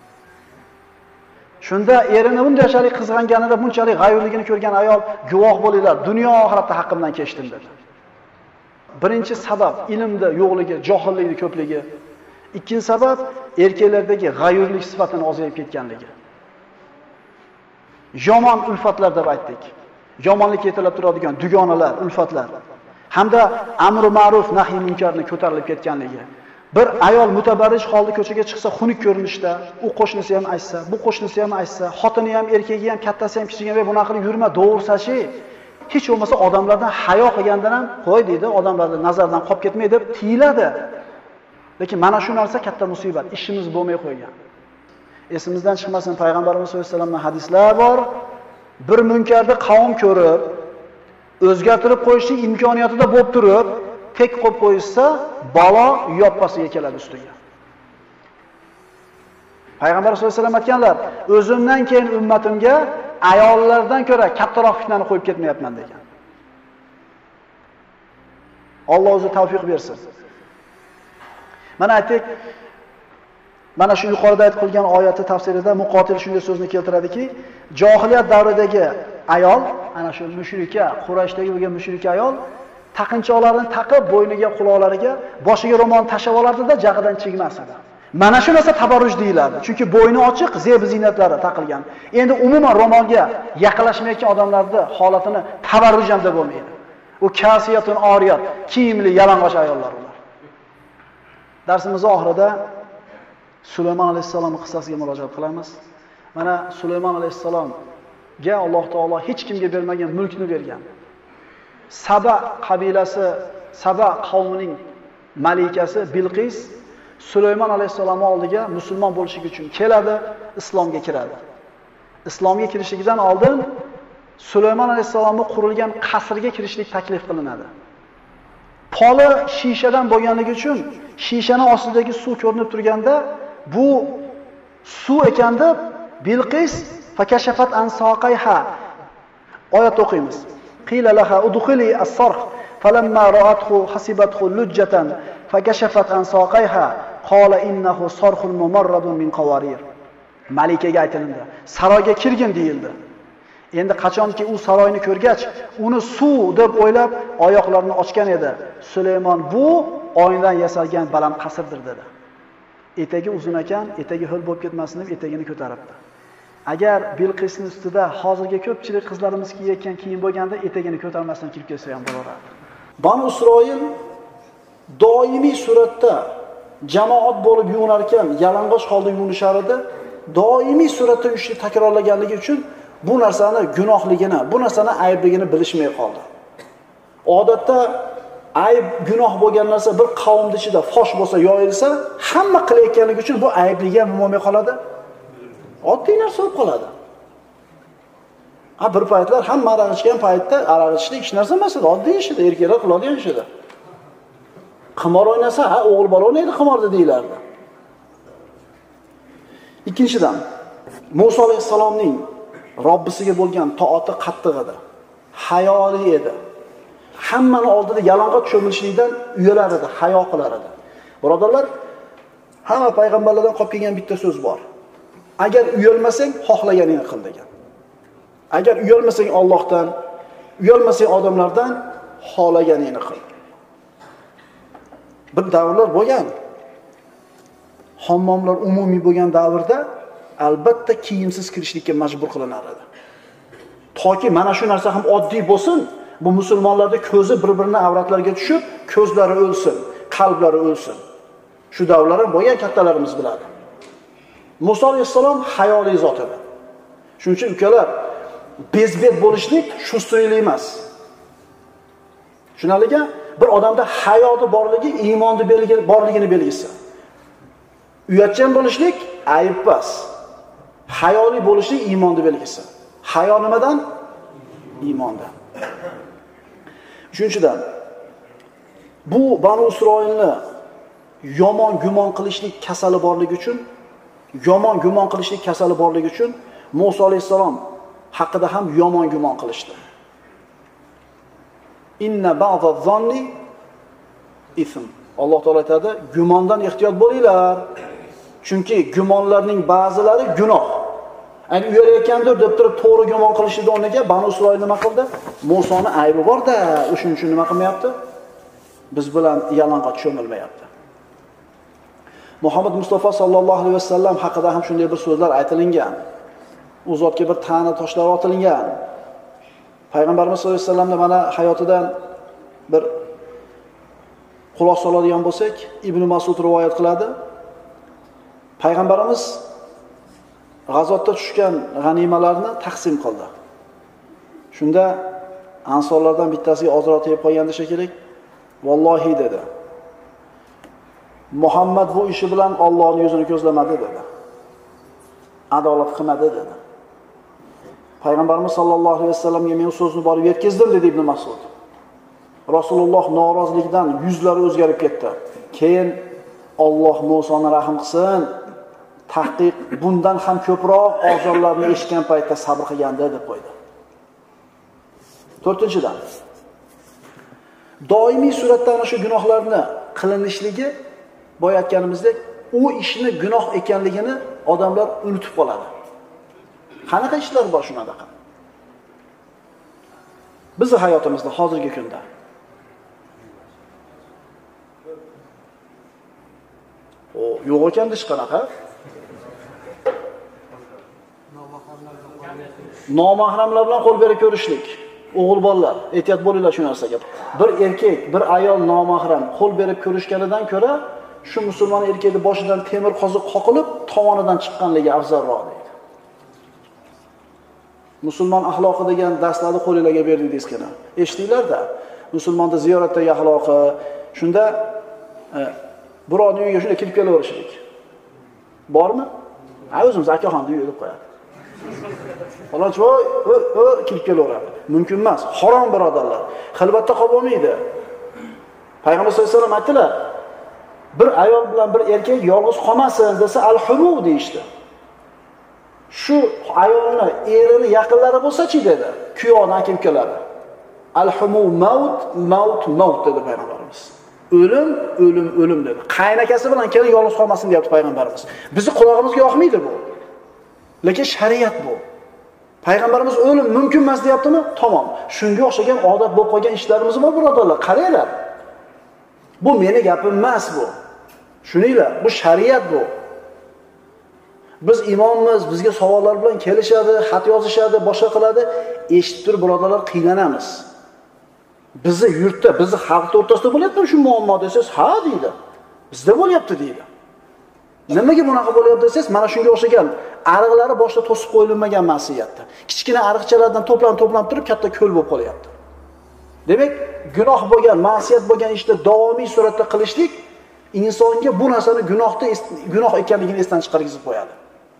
Shunda erini bunchalik qizg'anganida, bunchalik g'ayurligini ko'rgan ayol guvoh bo'linglar, dunyo oxiratda haqqimdan kechdim dedi. Birinchi sabab ilmda yo'qligi, johillikning ko'pligi. Ikkinchi sabab erkaklardagi g'ayurlik sifatini ozayib ketganligi. Yomon ulfatlar deb aytdik. Yomonlik yetilib turadigan dugonalar, ulfatlar hamda amr ma'ruf, nahy munkarni ko'tarilib ketganligi. Bir ayol mutabarrij holda ko'chaga chiqsa, xunuk ko'rinishda, u qo'shnisi ham aytsa, bu qo'shnisi ham aytsa, xotini ham, erkagi ham, kattasi ham, kichigi ham bunaqa qilib yurma, doğursachi. Hech bo'lmasa odamlardan hayo qilgandan ham qo'y deydi, odamlarning nazaridan qolib ketmay deb tiyiladi. Lekin mana shu narsa katta musibat, ishimiz bo'lmay qo'ygan. Esimizdan chiqmasin, payg'ambarimiz sollallohu alayhi vasallamning hadislar bor. Bir munkarni qavm ko'rib, o'zgartirib qo'yishning imkoniyatida bo'lib turib, tek qo'yib qo'ysa, balo yoppasiga keladi ustiga. Payg'ambar sollallohu alayhi vasallam aytganlar, o'zimdan keyin ummatimga ayollardan ko'ra kattaroq fitnani qo'yib ketmayapman degan. Alloh o'zi tavfiq bersin. Mana aytdik, mana shu yuqorida aytib qo'ygan oyati tafsirida Muqotil shunday so'zni keltiradiki, jahiliyat davridagi ayol, ana shu mushrika, Qurayshdagi bo'lgan mushrika ayol taqinchoqlarini taqib, bo'yniga, quloqlariga, boshiga ro'mol tashab olardi-da, jag'idan chigmas edi. Mana shu narsa tabarruj deyiladi. Chunki bo'yni ochiq, zeb ziynatlari taqilgan. Endi umuman ro'molga yaqinlashmayotgan odamlarning holatini tabarruj ham deb bo'lmaydi. U kasiyatun oriyat, kiyimli yalang'och ayollar ular. Darsimiz oxirida Sulaymon alayhisolamning qissasiga murojaat qilamiz. Mana Sulaymon alayhisolamga Alloh taolo hech kimga bermagan mulkni bergan. Saba qabilasi, Saba qavmining malikasi Bilqis Sulaymon alayhisolamning oldiga musulmon bo'lishi uchun keladi, islomga kiradi. Islomga kirishligidan oldin Sulaymon alayhisolamning qurilgan qasrga kirishlik taklif qilinadi. Poli shishadan bo'lganligi uchun shishaning ostidagi suv ko'rinib turganda, bu suv ekan deb Bilqis fakashafat an saqayha oyat o'qiymiz. Qila laha udkhili as-sarh falamma ra'athu hasibathu lujjatan fakashafat an saqayha qala innahu sarhun mumarradun min qawarir. Malikaga aytildi. Saroyga kirgin deyildi. Endi qachonki u saroyni ko'rgach, uni suv deb o'ylab oyoqlarini ochgan edi. Sulaymon bu oynadan yasalgan baland qasrdir dedi. Etagi uzun ekan, etagi ho'l bo'lib ketmasin deb etagini ko'taribdi. Agar Bilqisning ustida hozirgi ko'pchilik qizlarimiz kiyayotgan kiyim bo'lganda etagini ko'tarmasdan kirib kelsa ham bo'lardi. Banu Isroil doimiy suratda jamoat bo'lib yuvinar ekan, yalang'och holda yuvinishar edi. Doimiy suratda yurishni takrorlaganligi uchun bu narsani gunohligini, bu narsani aybligini bilishmay qoldi. Odatda ayb gunoh bo'lgan narsa bir qavmning ichida fosh bo'lsa, yoyilsa, hamma qilayotganligi uchun bu aybligi ham bo'lmay qoladi. Oddiy narsa bo'lib qoladi. Ha, bir paytlar hamma aroq ichgan paytda aroq ichishlik hech narsa emas edi, oddiy ish edi, erkaklar qiladigan ish edi. Qimor o'ynasa, ha, o'g'il bola o'ynaydi qimorda deyilardi. Ikkinchidan, Musa alayhisalomning Robbisiga bo'lgan toati qattiq edi. Hayoli edi. Hammani oldida yalang'och cho'milishlikdan uyalar edi, hayo qilar edi. Birodarlar, hamma payg'ambarlardan qolib kelgan bitta so'z bor. Agar uyalmasang, xohlaganingni qil degan. Agar uyalmasang Allohdan, uyalmasang odamlardan, xohlaganingni qil. Bir davrlar bo'lgan. Hammomlar umumiy bo'lgan davrda albatta kiyimsiz kirishlikka majbur qilinar edi. Toki mana shu narsa ham oddiy bo'lsin, bu musulmonlarning ko'zi bir-birining avratlariga tushib, ko'zlari o'lsin, qalblari o'lsin. Shu davrlar ham bo'lgan, kattalarimiz biladi. Musa alayhissalom hayoli zot edi. Shuning uchun ukalar, bezbet bo'lishlik shustirlik emas. Shunaliga bir odamda hayoti borligi iymonni belgisi borligini belgisi. Uyatchan bo'lishlik ayb emas. Hayoli bo'lishlik iymonning belgisi. Hayo nimadan? Iymondan. Uchinchidan, bu Banu Isroilni yomon gumon qilishlik kasali borligi uchun, yomon gumon qilishlik kasali borligi uchun Musa alayhisalom haqida ham yomon gumon qilishdi. Inna ba'daz-zanni ism. Alloh taolo aytadi, gumondan ehtiyot bo'linglar. Chunki gumonlarning ba'zilari gunoh. Ya'ni uyalayotgandir deb turib to'g'ri gumon qilishdi o'rniga Banu Isroil nima qildi? Musoni aybi bor-da, o'shuning uchun nima qilmayapti? Biz bilan yalang'och cho'milmayapti. Muhammad Mustafa sallallohu alayhi vasallam haqida ham shunday bir so'zlar aytilingan. U zotga bir ta'na toshlar otilgan. Payg'ambarimiz sollallohu alayhi vasallamni mana hayotidan bir xulosa oladigan bo'lsak, Ibn Mas'ud rivoyat qiladi. Payg'ambarimiz g'azotda tushgan g'animalarni taqsim qildi. Shunda ansorlardan bittasiga ozroq tegib qolganda shekilli, "Vallohi" dedi. "Muhammad bu ishi bilan Allohning yuzini ko'zlamadi" dedi. "Adolat qilmadi" dedi. Payg'ambarimiz sollallohu alayhi vasallamga men so'zni borib yetkazdim dedi Ibn Mas'ud. Rasululloh noroziligidan yuzlari o'zgarib ketdi. Keyin Alloh Musoni rahim qilsin, tahqiq bundan ham ko'proq ozorlarni eshitgan paytda sabr qilganda deb qo'ydi. To'rtinchidan, doimiy suratda ana shu gunohlarni qilinishligi, boya aytganimizdek, u ishni gunoh ekanligini odamlar unutib qoladi. Qanaqa ishlar bor shunaqa? Bizning hayotimizda hozirgi kunda o yo'q ekanda hech qanaqa. Nomahramlar bilan qo'l berib ko'rishlik. O'g'il bolalar, ehtiyot bo'linglar shu narsaga. Bir erkak, bir ayol nomahram qo'l berib ko'rishganidan ko'ra, shu musulmon erkakning boshidan temir qoziq qoqilib, tovonidan chiqqanligi afzalroq deydi. Musulmon axloqi degan darslarni qo'lingizga berdik deskana. Eshitdinglar-da, musulmonda ziyoratdagi axloqi, shunda e, birovning uyiga shunday kirib kelaverishlik. Bormi? Ha, o'zimiz akaxonni uyiga deb qo'yadi. Falonchivoy, o, o kirib kelaveradi. Mumkin emas, harom birodarlar. Xilvatda qolib bo'lmaydi. Payg'ambar sollallohu alayhi vasallam aytdilar, bir ayol bilan bir erkak yolg'iz qolmasin desa al-humu deyishdi. Shu ayolni erini yaqinlari bo'lsa-chi dedi, kuyovni aka ukalari. Al-humu maut, maut, maut dedi payg'ambarimiz. O'lim, o'lim, o'lim dedi. Qaynakasi bilan kelin yolg'iz qolmasin deyapti payg'ambarimiz. Bizi qulog'imizga yoqmaydi bu. Lekin shariat bu. Payg'ambarimiz o'lim mumkin emas deyaptimi? Tamom. Shunga o'xshagan odat bo'lib qolgan ishlarimiz bor, birodarlar. Qaranglar. Bu meni gapim emas bu. Shuninglar, bu shariat bu. Biz imommiz, bizga savollar bilan kelishadi, xat yozishadi, boshqa qiladi. Eshitib turib birodarlar qiynanamiz. Bizi yurtda, bizi xalq o'rtasida bo'lyapti shu muammo desangiz, ha deydi. Bizda bo'lyapti deydi. Nimaga bunaqa bo'lyapti desangiz, mana shunga o'xshagan ariqlari boshda to'sib qo'yilmagan masiyatda. Kichkina ariqchalardan to'planib-to'planib turib katta ko'l bo'lib qolyapti. Demak, gunoh bo'lgan, ma'siyat bo'lgan ishni davomiy suratda qilishlik insonga bu narsani gunohda gunoh ekanligini esdan chiqargizib qo'yadi.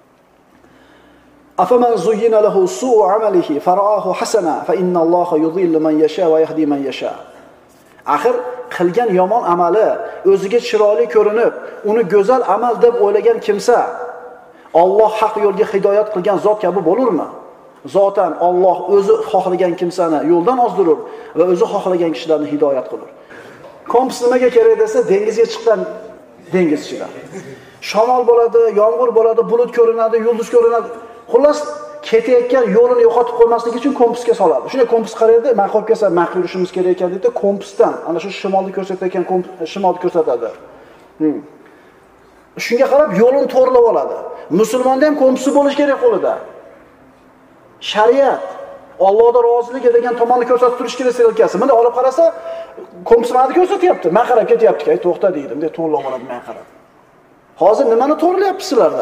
Afaman zuyyina lahu su'u amalihi fara'ahu hasana fa innalloha yudhillu man yasha va yahdi man yasha. Axir qilgan yomon amali o'ziga chiroyli ko'rinib, uni go'zal amal deb o'ylagan kimsa Alloh haq yo'lga hidoyat qilgan zot kabi bo'lurmi? Zotan Alloh o'zi xohlagan kimsani yo'ldan ozdirur va o'zi xohlagan kishilarni hidoyat qilur. Kompas nimaga kerak desa, dengizga chiqqan dengizchilar. Shamol bo'ladi, yomg'ir bo'ladi, bulut ko'rinadi, yulduz ko'rinadi. Xullas, ketayotgan yo'lini yo'qotib qo'ymaslik uchun kompasga soladi. Shunday kompas qaraydi, men qo'yib kelsa, men yurishimiz kerak ekan deydi, kompasdan, ana shu shimolni ko'rsatayotgan shimolni ko'rsatadi. Hmm. Shunga qarab yo'lini to'g'rilab oladi. Musulmonda ham kompasi bo'lish kerak qo'lida. Shariat Allohga rozilik degan tomonni ko'rsatib turish kerak selkasi. Bunda olib qarasa, kompas meni ko'rsatyapti. Men qarab ketyapti, "Ay, to'xta" deydim, deb to'g'rilab oladi men qarab. Hozir nimani to'g'rilayapsiz sizlarda?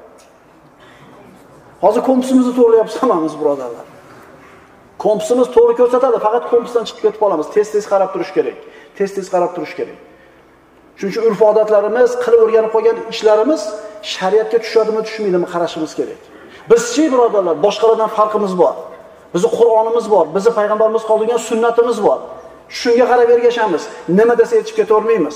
Hozir kompasimizni to'g'rilayapsiz hammamiz birodarlar. Kompasimiz to'g'ri ko'rsatadi, faqat kompasdan chiqib ketib qolamiz. Tez-tez qarab turish kerak. Tez-tez qarab turish kerak. Shuning uchun urf-odatlarimiz, qilib o'rganib qolgan ishlarimiz shariatga tushadimi, tushmaydimi qarashimiz kerak. Bizchi birodarlar, boshqalardan farqimiz bor. Bizning Qur'onimiz bor, bizning payg'ambarimiz qoldirgan sunnatimiz bor. Shunga qarab ergashamiz. Nima desa yetib ketavermaymiz.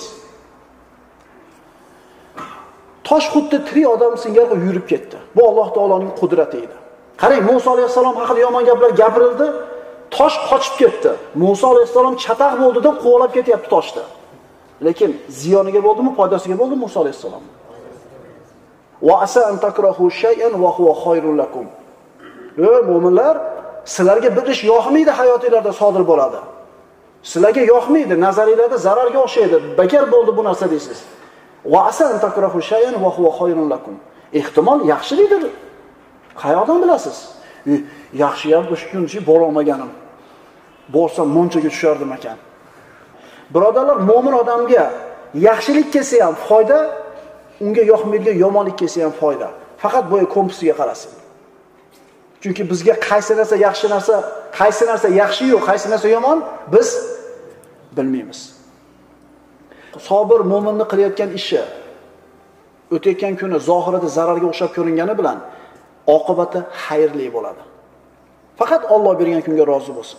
Tosh xuddi tirik odam singari yurib ketdi. Bu Alloh taoloning qudrati edi. Qarang, Musa alayhisalom haqida yomon gaplar gapirildi, tosh qochib ketdi. Musa alayhisalom chataq bo'ldi deb qo'g'lab ketyapti toshda. Lekin ziyoniga bo'ldimi, foydasiga bo'ldimi Musa alayhisalom? Wa asa an takrahu shay'an wa huwa khayrun lakum. Ey mu'minlar, sizlarga bir ish yoqmaydi, hayotingizda sodir bo'ladi. Sizlarga yoqmaydi, nazariylarda zararga o'xshaydi. Bekor bo'ldi bu narsa deysiz. Wa asa an takrahu shay'an wa huwa khayrun lakum. Ehtimol yaxshilikdir. Qayoqdan bilasiz? Yaxshi ham o'sha kunchi bora olmaganim. Bo'lsam munchaga tushardim ekan. Birodarlar, mo'min odamga yaxshilik kelsa ham foyda, unga yoqmaydigan yomonlik kelsa ham foyda. Faqat bu kompasiga qarasin. Chunki bizga qaysi narsa yaxshi narsa, qaysi narsa yaxshi-yu, qaysi narsa yomon biz bilmaymiz. Sobir mo'minni qilayotgan ishi o'tayotgan kuni zohirida zararga o'xshab ko'ringani bilan oqibati xayrli bo'ladi. Faqat Alloh bergan kunga rozi bo'lsin.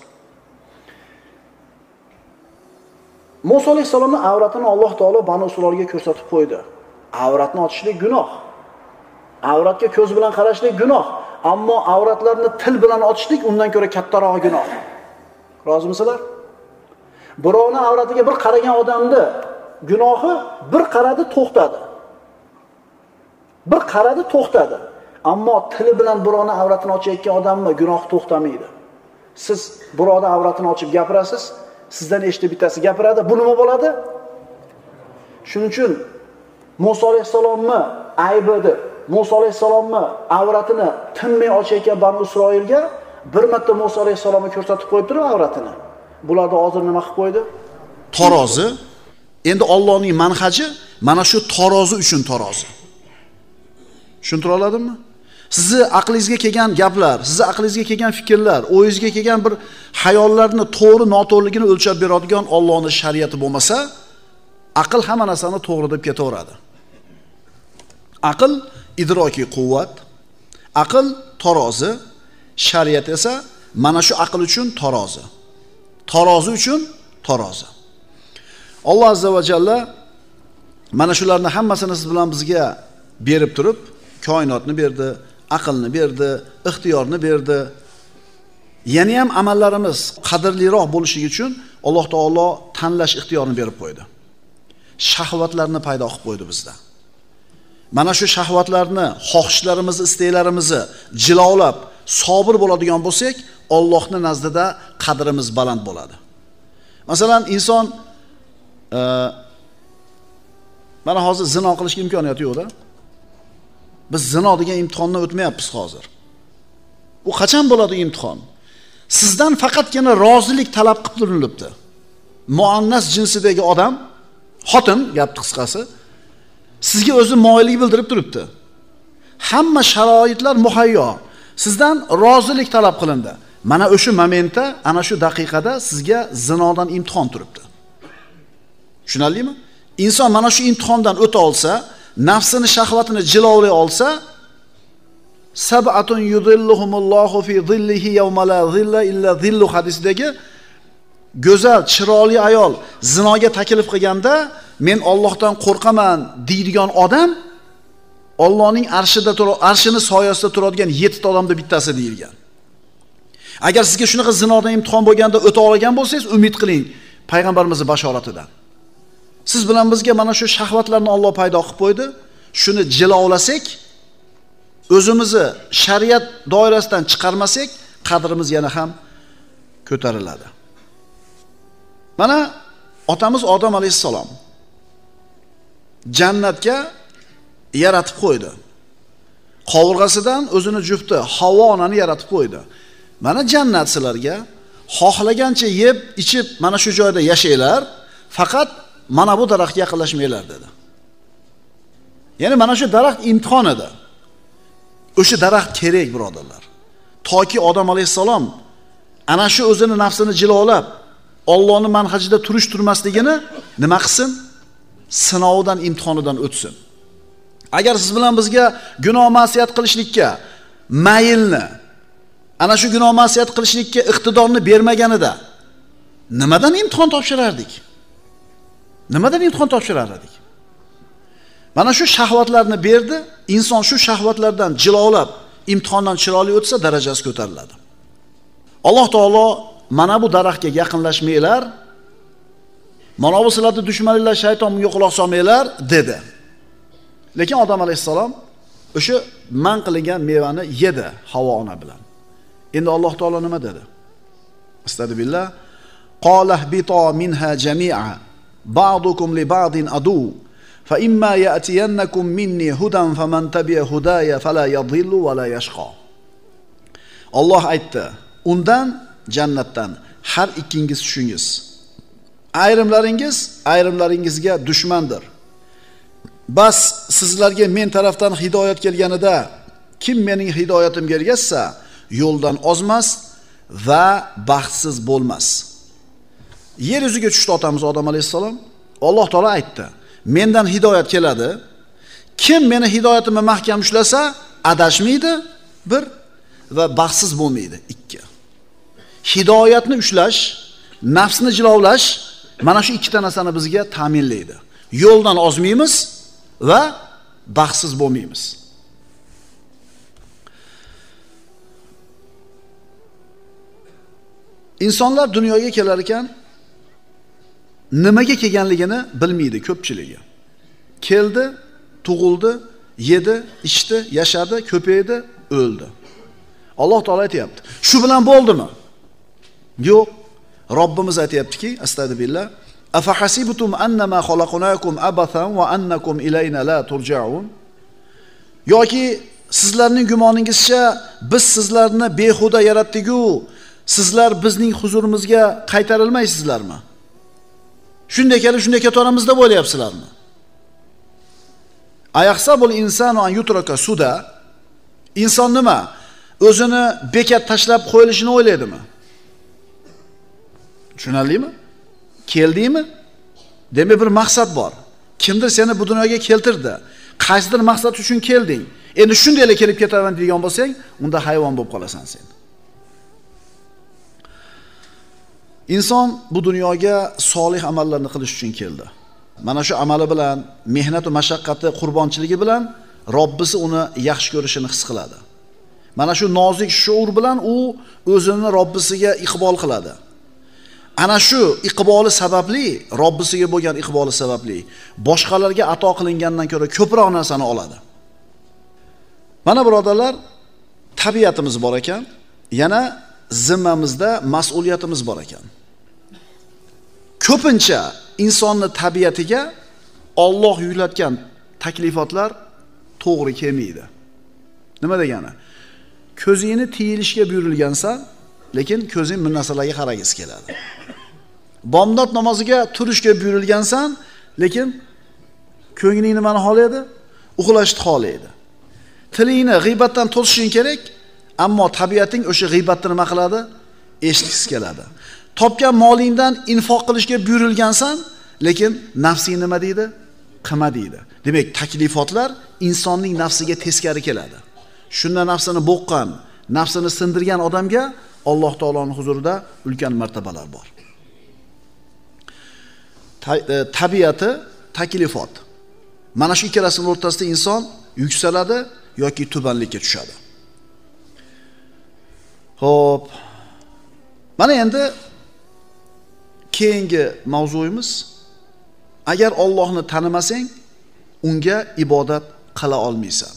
Musa alayhisolamning avratini Alloh taolo Banu Isroilga ko'rsatib qo'ydi. Avratni ochishlik gunoh. Avratga ko'z bilan qarashlik gunoh, ammo avratlarni til bilan ochishlik undan ko'ra kattaroq gunoh. Rozimisizlar? Birovning avratiga bir qaragan odamni gunohi bir qaradi to'xtadi. Bir qaradi to'xtadi. Ammo tili bilan birovning avratini ochayotgan odamni gunohi to'xtamaydi. Siz birovning avratini ochib gapirasiz, sizdan eshitib bittasi gapiradi, bu nima bo'ladi? Shuning uchun Musa alayhisalomni aybidi, Musa alayhisalomni avratini tinmay ochayotgan Banu Isroilga bir marta Musa alayhisalomni ko'rsatib qo'yib turib avratini. Bularni hozir nima qilib qo'ydi? Tarozi. Endi Allohning manhaji mana shu tarozi uchun tarozi. Tushuntira oladimmi? Sizni aqlingizga kelgan gaplar, sizni aqlingizga kelgan fikrlar, o'yingizga kelgan bir xayollarni to'g'ri noto'g'riligini o'lchab beradigan Allohning shariati bo'lmasa, aql hamma narsani to'g'ri deb ketaveradi. Aql idrokiy quvvat, aql tarozi, shariat esa mana shu aql uchun tarozi. Tarozi uchun tarozi. Alloh azza va jalla mana shularni hammasini siz bilan bizga berib turib, koinotni berdi, aqlni berdi, ixtiyorni berdi. Yana ham amallarimiz qadrliroq bo'lishi uchun Alloh taolo tanlash ixtiyorini berib qo'ydi. shahvatlarni paydo qilib qo'ydi bizda. Mana shu shahvatlarni, xohishlarimizni, istaklarimizni jilovlab, sabr bo'ladigan bo'lsak, Allohning nazdida qadrimiz baland bo'ladi. Masalan, inson e, mana hozir zino qilishga imkoniyati yo'q-da. Biz zino degan imtihondan o'tmayapmiz hozir. U qachon bo'ladi imtihon? Sizdan faqatgina rozilik talab qilib turilibdi. Muannas jinsidagi odam, xotin, gap qisqasi, sizga o'zi moyillik bildirib turibdi. Hamma sharoitlar muhayyo. Sizdan rozilik talab qilindi. Mana o'sha momentda, ana shu daqiqada sizga zinodan imtihon turibdi. Tushunarlimi? Inson mana shu imtihondan o'ta olsa, nafsini, shahvatini jilovlay olsa, sab'atun yudilluhumullohu fi zillihi yawma la zilla illa zillu hadisidagi go'zal, chiroyli ayol zinoga taklif qilganda, men Allohdan qo'rqaman deydigan odam Allohning arshida turib, arshining soyasida turadigan yetti odamda bittasi deyilgan. Agar sizga shunaqa zinodan imtihon bo'lganda o'ta olgan bo'lsangiz, umid qiling payg'ambarimizning bashoratidan. Siz bilan bizga mana shu shahvatlarni Alloh paydo qilib qo'ydi. Shuni jilovlasak, o'zimizni shariat doirasidan chiqarmasak, qadrimiz yana ham ko'tariladi. Mana otamiz Odam alayhissalom jannatga yaratib qo'ydi. Qovurg'asidan o'zini jufti Havvo onani yaratib qo'ydi. Mana jannat sizlarga xohlagancha yeb, ichib mana shu joyda yashanglar, faqat mana bu daraxtga yaqinlashmanglar dedi. Ya'ni mana shu daraxt imtihon edi. O'sha daraxt kerak, birodarlar. Toki Odam alayhissalom ana shu o'zini nafsini jilovlab, Allohning manhajida turish turmasligini nima qilsin? Sinovdan, imtihonidan o'tsin. Agar siz bilan bizga gunoh ma'siyat qilishlikka maylni, ana shu gunoh ma'siyat qilishlikka iqtidorni bermaganida nimadan imtihon topshirardik? Nimadan imtihon topshirardik? Mana shu shahvatlarni berdi, inson shu shahvatlardan jilovlab, imtihondan chiroyli o'tsa darajasi ko'tariladi. Alloh taolo mana bu daraxtga yaqinlashmanglar, mana bu sizlarning dushmaninglar shayton bunga quloq solmanglar dedi. Lekin Odam alayhissalom o'sha man qilingan mevani yedi Havvo ona bilan. Endi Alloh taolo nima dedi? Astagfirullah. Qala bito minha jami'a ba'dukum li ba'din adu fa imma ya'tiyannakum minni hudan faman tabi'a hudaya fala yadhillu va la yashqa. Alloh aytdi, undan jannatdan har ikkingiz tushingiz. Ayrimlaringiz ayrimlaringizga dushmandir. Bas sizlarga men tarafdan hidoyat kelganida kim mening hidoyatimga ergashsa, yo'ldan ozmas va baxtsiz bo'lmas. Yer yuziga tushdi otamiz Odam alayhissalom. Alloh taolo aytdi, mendan hidoyat keladi. Kim meni hidoyatimni mahkam ushlasa, adashmaydi, bir, va baxtsiz bo'lmaydi, ikki. Hidoyatni ushlash, nafsni jilovlash mana shu ikkita narsani bizga ta'minlaydi. Yo'ldan ozmaymiz va baxtsiz bo'lmaymiz. Insonlar dunyoga kelar ekan, nimaga kelganligini bilmaydi ko'pchiligi. Keldi, tug'ildi, yedi, ichdi, yashadi, ko'paydi, o'ldi. Alloh taolo aytayapti. Shu bilan bo'ldimi? Yo'q. Robbimiz aytayaptiki, astagfirullah, afahasibtum annama khalaqnakum abathan va annakum ilayna la turja'un. Yoki sizlarning gumoningizcha biz sizlarni behuda yaratdik-ku, sizlar bizning huzurimizga qaytarilmaysizlarmi? Shunday kelib, shunday ketaveramiz deb o'ylayapsizlarmi? Ayaqsabul insanu an yutraka suda. Inson nima? O'zini bekat tashlab qo'yilishini o'ylaydimi? Tushunarlimi? Keldingmi? Demak bir maqsad bor. Kimdir seni bu dunyoga keltirdi. Qaysidir maqsad uchun kelding. Endi shundaylar kelib ketaman degan bo'lsang, unda hayvon bo'lib qolasan sen. Inson bu dunyoga solih amallarni qilish uchun keldi. Mana shu amali bilan, mehnat va mashaqqati, qurbonchiligi bilan Robbisi uni yaxshi ko'rishini his qiladi. Mana shu nozik shuur bilan u o'zini Robbisiga iqbol qiladi. ana shu iqboli sababli, Robbisiga bo'lgan iqboli sababli boshqalarga ato qilingandan ko'ra ko'proq narsani oladi. Mana birodarlar, tabiatimiz bor ekan, yana zimmamizda mas'uliyatimiz bor ekan. Ko'pincha insonning tabiatiga Alloh yuklatgan taklifotlar to'g'ri kelmaydi. Nima degani? Ko'zingni tiyilishga buyurilgansan, lekin ko'zing bu narsalarga qaragisi keladi. Bomdod namoziga turishga buyurilgansan, lekin ko'ngling nimani xohlaydi? Uxlashni xohlaydi. Tilingni g'iybatdan to'sishing kerak, ammo tabiating o'sha g'iybatni nima qiladi? Eshitgisi keladi. Topgan molingdan infoq qilishga buyurilgansan, lekin nafsing nima deydi? Qilma deydi. Demak, taklifotlar insonning nafsiga teskari keladi. Shunda nafsini bo'qqan, nafsini sindirgan odamga Alloh taoloning huzurida ulkan martabalar bor. Tabiati, taklifot. Mana shu ikkalasining o'rtasida inson yuksaladi yoki tubanlikka tushadi. Xo'p. Mana endi keyingi mavzuyimiz, agar Allohni tanimasang, unga ibodat qila olmaysan.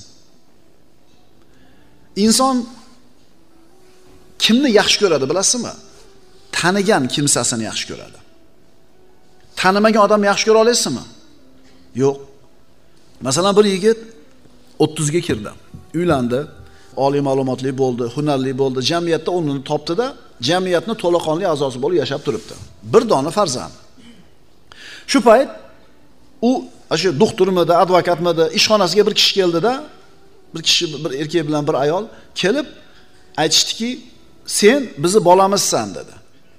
Inson kimni yaxshi ko'radi bilasizmi? Tanigan kimsasini yaxshi ko'radi. Tanimagan odamni yaxshi ko'ra olasizmi? Yo'q. Masalan, bir yigit o'ttizga kirdi, uylandi, oliy ma'lumotli bo'ldi, hunarli bo'ldi, jamiyatda o'rnini topdi-da, jamiyatning to'laqonli a'zosi bo'lib yashab turibdi. Bir dona farzand. Shu payt u o'sha doktormidi, advokatmidi, ishxonasiga bir kishi keldi-da, bir kishi, bir erkak bilan bir ayol kelib aytishdiki, "Sen bizni bolamizsan" dedi.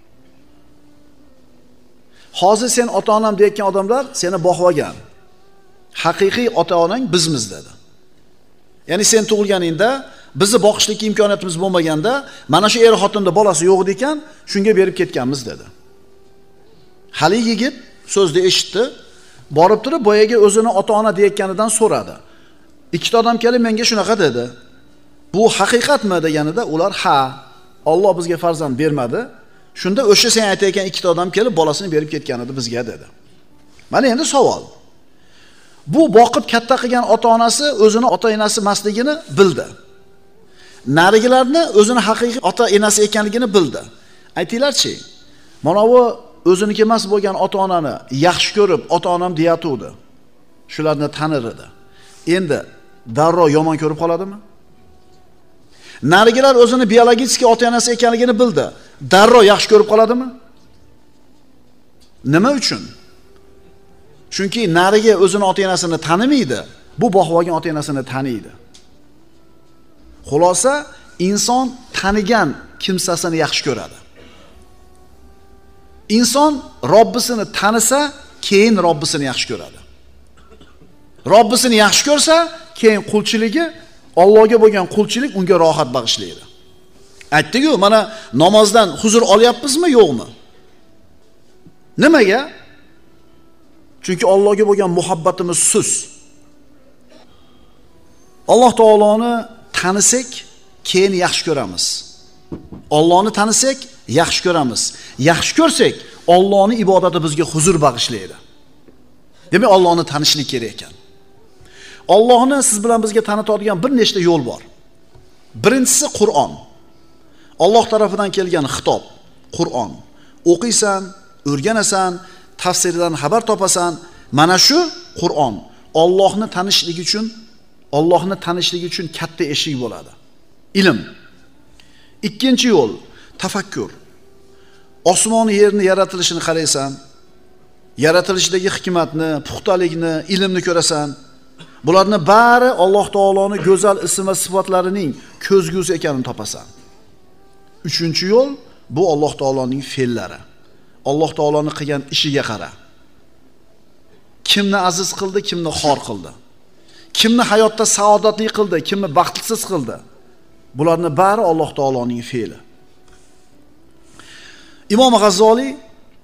Hozir sen ota-onam deyotgan odamlar seni boqvagan. Haqiqiy ota-onang bizmiz dedi. Ya'ni sen tug'ilganingda bizni boqishlik imkoniyatimiz bo'lmaganda, mana shu er xotinda bolasi yo'q ekan, shunga berib ketganmiz dedi. Hali yigit so'zni eshitdi, borib turib boyaga o'zini ota-ona deyotganidan so'radi. Ikkita odam kelib menga shunaqa dedi. Bu haqiqatmi deganida ular ha, Alloh bizga farzand bermadi. Shunda o'sha sen aytayotgan ikkita odam kelib bolasini berib ketgan edi bizga dedi. Mana endi savol. Bu boqib katta qilgan ota-onasi o'zini ota-enasi emasligini bildi. Narigilarni o'zini haqiqiy ota-enasi ekanligini bildi. Aytinglarchi, mana bu o'ziniki emas bo'lgan ota-onani yaxshi ko'rib ota-onam deyatuvdi. Shularni tanir edi. Endi darrov yomon ko'rib qoladimi? Narigilar o'zini biologik ota-onasi ekanligini bildi. Darrov yaxshi ko'rib qoladimi? Nima uchun? Chunki nariga o'zini ota-onasini tanimaydi, bu boqib ota-onasini taniydi. Xulosa, inson tanigan kimsasini yaxshi ko'radi. Inson Robbisini tanisa, keyin Robbisini yaxshi ko'radi. Robbisini yaxshi ko'rsa, keyin qulchiligi, Allohga bo'lgan qulchilik unga rohat bag'ishlaydi. Aytdik-ku, mana namozdan huzur olyapmizmi, yo'qmi? Nimaga? Chunki Allohga bo'lgan muhabbatimiz sus. Alloh taoloni tanisak, keyin yaxshi ko'ramiz. Allohni tanisak, yaxshi ko'ramiz. Yaxshi ko'rsak, Allohning ibodati bizga huzur bag'ishlaydi. Demak, Allohni tanishlik kerak ekan. Allohni siz bilan bizga tanitadigan bir nechta yo'l bor. Birinchisi Qur'on. Alloh tarafidan kelgan xitob, Qur'on. O'qiysan, o'rganasan, tafsiridan xabar topasan. Mana shu Qur'on Allohni tanishlik uchun, Allohni tanishlik uchun katta eshik bo'ladi. Ilm. Ikkinchi yo'l tafakkur. Osmon yerni yaratilishini qaraysan, yaratilishdagi hikmatni, puxtalikni, ilmni ko'rasan. Bularni bari Alloh taoloning go'zal ism va sifatlarining ko'zgusi ekanini topasan. Uchinchi yo'l bu Alloh taoloning fe'llari. Alloh taoloning qilgan ishiga qara. Kimni aziz qildi, kimni xor qildi. Kimni hayotda saodatli qildi, kimni baxtsiz qildi. Bularni bari Alloh taoloning fe'li. Imom G'azzoliy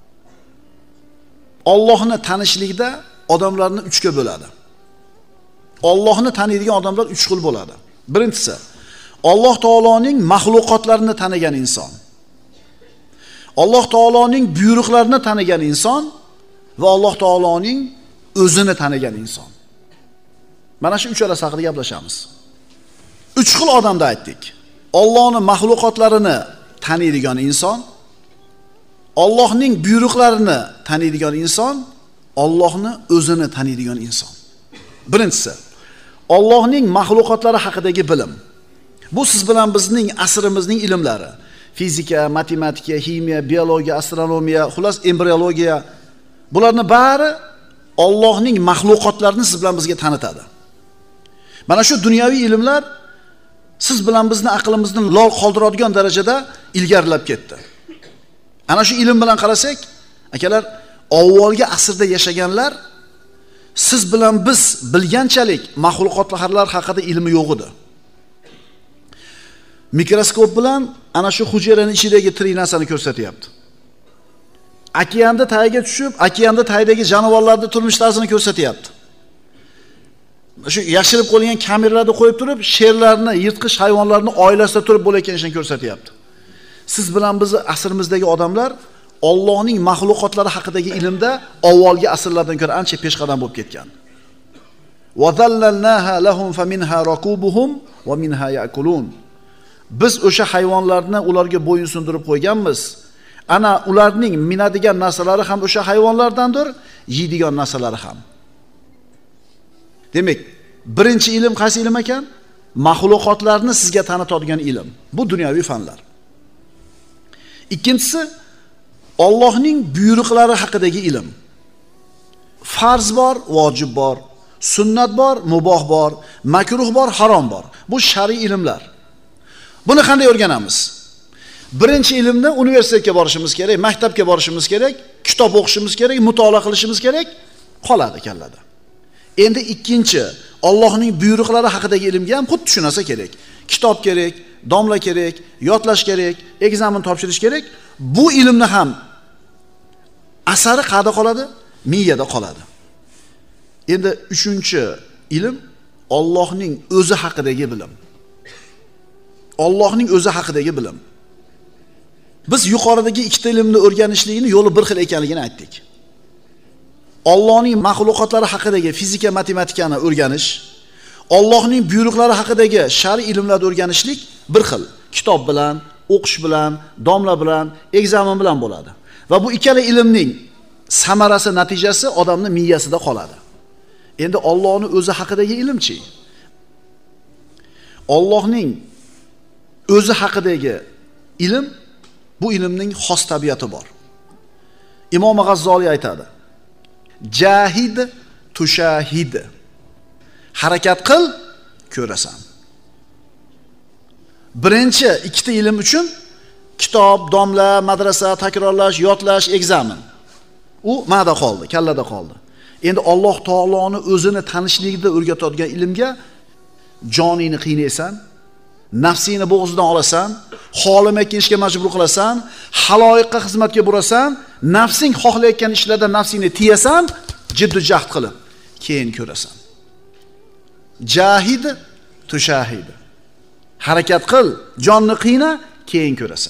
Allohni tanishlikda odamlarni uchga bo'ladi. Allohni taniydigan odamlar uch xil bo'ladi. Birinchisi, Alloh taoloning mahluqotlarini tanigan inson. Alloh taoloning buyruqlarini tanigan inson va Alloh taoloning o'zini tanigan inson. Mana shu uchalasi haqida gaplashamiz. Uch xil odamda aytdik. Allohning mahluqotlarini taniydigan inson, Allohning buyruqlarini taniydigan inson, Allohni o'zini taniydigan inson. Birinchisi, Allohning mahluqotlari haqidagi bilim. Bu siz bilan bizning asrimizning ilmlari. Fizika, matematika, ximiya, biologiya, astronomiya, xulos embriologiya. Bularning bari Allohning mahluqotlarini siz bilan bizga tanitadi. Mana shu dunyoviy ilmlar siz bilan bizni aqlimizni lol qoldiradigan darajada ilgarilab ketdi. Ana shu ilm bilan qarasak, akalar, avvalgi asrda yashaganlar siz bilan biz bilganchalik mahluqotlar haqida ilmi yo'q edi. Mikroskop bilan ana shu hujayraning ichidagi tirik narsani ko'rsatyapti. Okeanda tagiga tushib, okeanda tagidagi jonivorlarning turmush tarzini ko'rsatyapti. Shu yashirib qo'yilgan kameralarda qo'yib turib, sherlarni, yirtqich hayvonlarni oilasida turib bo'layotganini ko'rsatyapti. Siz bilan bizni asrimizdagi odamlar Allohning mahluqotlari haqidagi ilmda avvalgi asrlardan ko'ra ancha peshqadam bo'lib ketgan. Wa zallalnaha lahum faminha rakubuhum wa minha ya'kulun. Biz o'sha hayvonlarni ularga bo'yin sundirib qo'yganmiz. Ana ularning minadigan narsalari ham o'sha hayvonlardandir, yeydigan narsalari ham. Demak, birinchi ilm qaysi ilm ekan? Mahluqotlarni sizga tanitadigan ilm. Bu dunyoviy fanlar. Ikkinchisi, Allohning buyruqlari haqidagi ilm. Farz bor, vojib bor, sunnat bor, muboh bor, makruh bor, harom bor. Bu shar'iy ilmlar. Buni qanday o'rganamiz? Birinchi ilmni universitetga borishimiz kerak, maktabga borishimiz kerak, kitob o'qishimiz kerak, mutolaa qilishimiz kerak, qoladi kallada. Endi ikkinchi, Allohning buyruqlari haqidagi ilmga ham xuddi shu narsa kerak. Kitob kerak, domla kerak, yodlash kerak, ekzamen topshirish kerak. Bu ilmni ham asari qayerda qoladi? Miyada qoladi. Endi uchinchi ilm Allohning o'zi haqidagi bilim. Allohning o'zi haqidagi bilim. Biz yuqoridagi ikkita ilmni o'rganishlikning yo'li bir xil ekanligini aytdik. Allohning mahluqotlari haqidagi fizika, matematikani o'rganish, Allohning buyruqlari haqidagi shar'iy ilmlarni o'rganishlik bir xil. Kitob bilan, o'qish bilan, domla bilan, ekzamen bilan bo'ladi. Va bu ikkala ilmning samarasi, natijasi odamning miyasida qoladi. Endi Allohning o'zi haqidagi ilmchi? Allohning o'zi haqidagi ilm, bu ilmning xos tabiati bor. Imom G'azzoliy aytadi: Jahid tushahid. Harakat qil, ko'rasan. Birinchi ikkita ilm uchun kitob, domla, madrasa, takrorlash, yodlash, ekzamen. U ma'da qoldi, kallada qoldi. Endi Alloh taoloning o'zini tanishlikda o'rgatadigan ilmga joningni qiynaysan, nafsingni bo'g'zidan olasan, xolimayotgan ishga majbur qilasan, haloyiqqa xizmatga burasan, nafsing xohlayotgan ishlarda nafsingni tiyasan, jiddiy jahd qilib, keyin ko'rasan. Jahid tushahid. Harakat qil, jonni qiyna, keyin ko'rasan.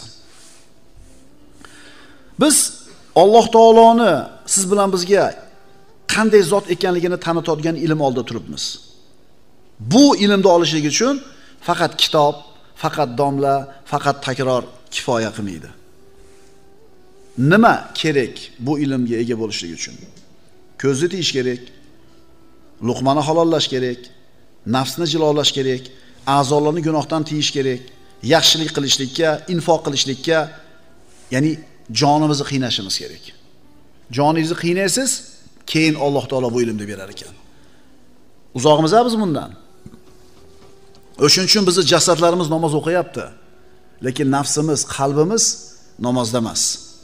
Biz Alloh taoloni siz bilan bizga qanday zot ekanligini tanitadigan ilm oldi turibmiz. Bu ilmni olishlik uchun faqat kitob, faqat domla, faqat takror kifoya qilmaydi. Nima kerak bu ilmga ega bo'lishlik uchun? Ko'zni tiyish kerak, luqmani halollash kerak, nafsni jilolash kerak, a'zolarni gunohdan tiyish kerak, yaxshilik qilishlikka, infoq qilishlikka, ya'ni jonimizni qiynashimiz kerak. Joningizni qiynaysiz, keyin Alloh taolo bu ilmni berar ekan. Uzoqmizda biz bundan. O'shuning uchun bizni jasadlarimiz namoz o'qiyapti, lekin nafsimiz, qalbimiz namozda emas.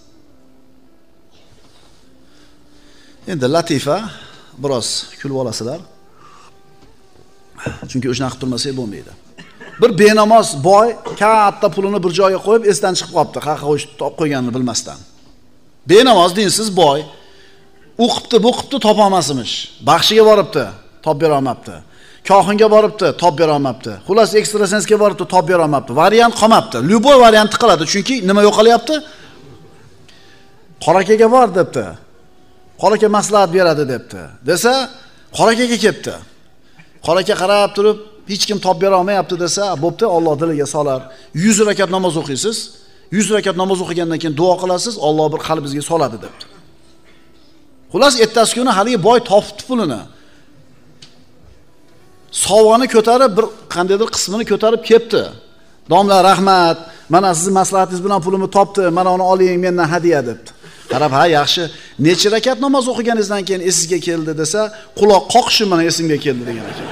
Endi latifa, biroz kulib olasizlar. Chunki o'shani qilib turmasak bo'lmaydi. Bir benamoz boy katta pulini bir joyga qo'yib esdan chiqib qolibdi, qaqa qo'yib topib qo'yganini bilmasdan. Benamoz dinsiz boy u qilibdi, bu qilibdi, topa olmasmish. Baxshiga boribdi, top bera olmabdi. Kohinga boribdi, top bera olmabdi. Xullas ekstrasensga boribdi, top bera olmabdi. Variant qolmabdi. Любой variantni qiladi, chunki nima yo'qolyapti? Qora akaga bor debdi. Qora aka maslahat beradi debdi. Desa, Qora akaga ketdi. Qora aka qarab turib, hech kim top bera olmayapti desa, bo'pti, Alloh diliga solar. yuz rakat namoz o'qiysiz. yuz rakat namoz o'qigandan keyin duo qilasiz, Alloh bir qalbingizga soladi debdi. Xullas, ertasi kuni haligi boy topdi pulini. Sovg'ani ko'tarib, bir qandaydir qismini ko'tarib ketdi. Domla, rahmat. Mana sizning maslahatingiz bilan pulimni topdim. Mana uni oling mendan hadiya debdi. Qarab, ha, yaxshi. Necha rakat namoz o'qiganingizdan keyin esingizga keldi desa, quloq qoqishi mana esimga keldi degan ekan.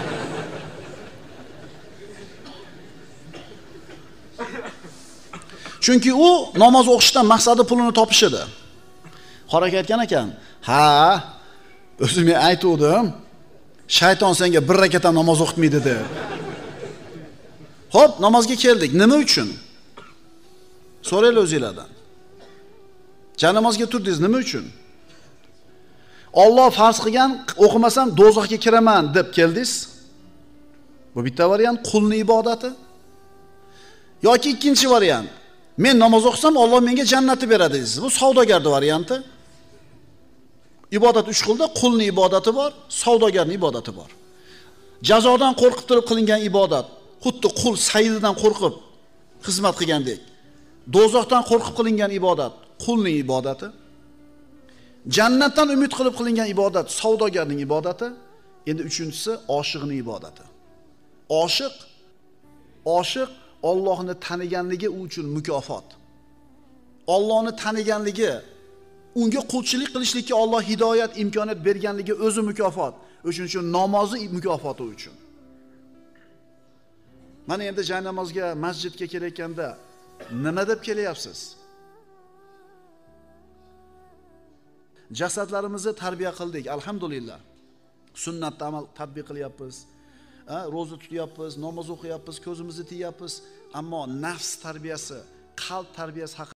Chunki u namoz o'qishdan maqsadi pulini topish edi. Qora aka aytgan ekan, "Ha, o'zim men aytuvdim. Shayton senga bir rakat ham namoz o'qitmaydi" deb. Xo'p, namozga keldik. Nima uchun? So'raylar o'zingizlardan. Janamozga turdingiz nima uchun? Alloh farz qilgan, o'qimasam do'zaxga kiraman deb keldingiz. Bu bitta variant, qulning ibodati. Yoki ikkinchi variant, men namoz o'qisam Alloh menga jannatni beradi deysiz. Bu savdogarning varianti. Ibodat uch xilda, qulning ibodati bor, savdogarning ibodati bor. Jazodan qo'rqib turib qilingan ibodat, xuddi qul saydidan qo'rqib xizmat qilgandek. Do'zaxdan qo'rqib qilingan ibodat, qulning ibodati. Jannatdan umid qilib qilingan ibodat, savdogarning ibodati. Endi uchinchisi oshiqning ibodati. Oshiq oshiq Allohni taniganligi uchun mukofot. Allohni taniganligi, unga qulchilik qilishlikka Alloh hidoyat imkoniyat berganligi o'zi mukofot. O'shuning uchun namozi mukofoti uchun. Mana endi jay namozga masjidga kelayotganda nima deb kelyapsiz? Jasadlarimizni tarbiya qildik, alhamdulillah. Sunnatni amal tatbiq qilyapmiz. Roza tutyapmiz, namoz o'qiyapmiz, ko'zimizni tiyapmiz, ammo nafs tarbiyasi, qalb tarbiyasi haqida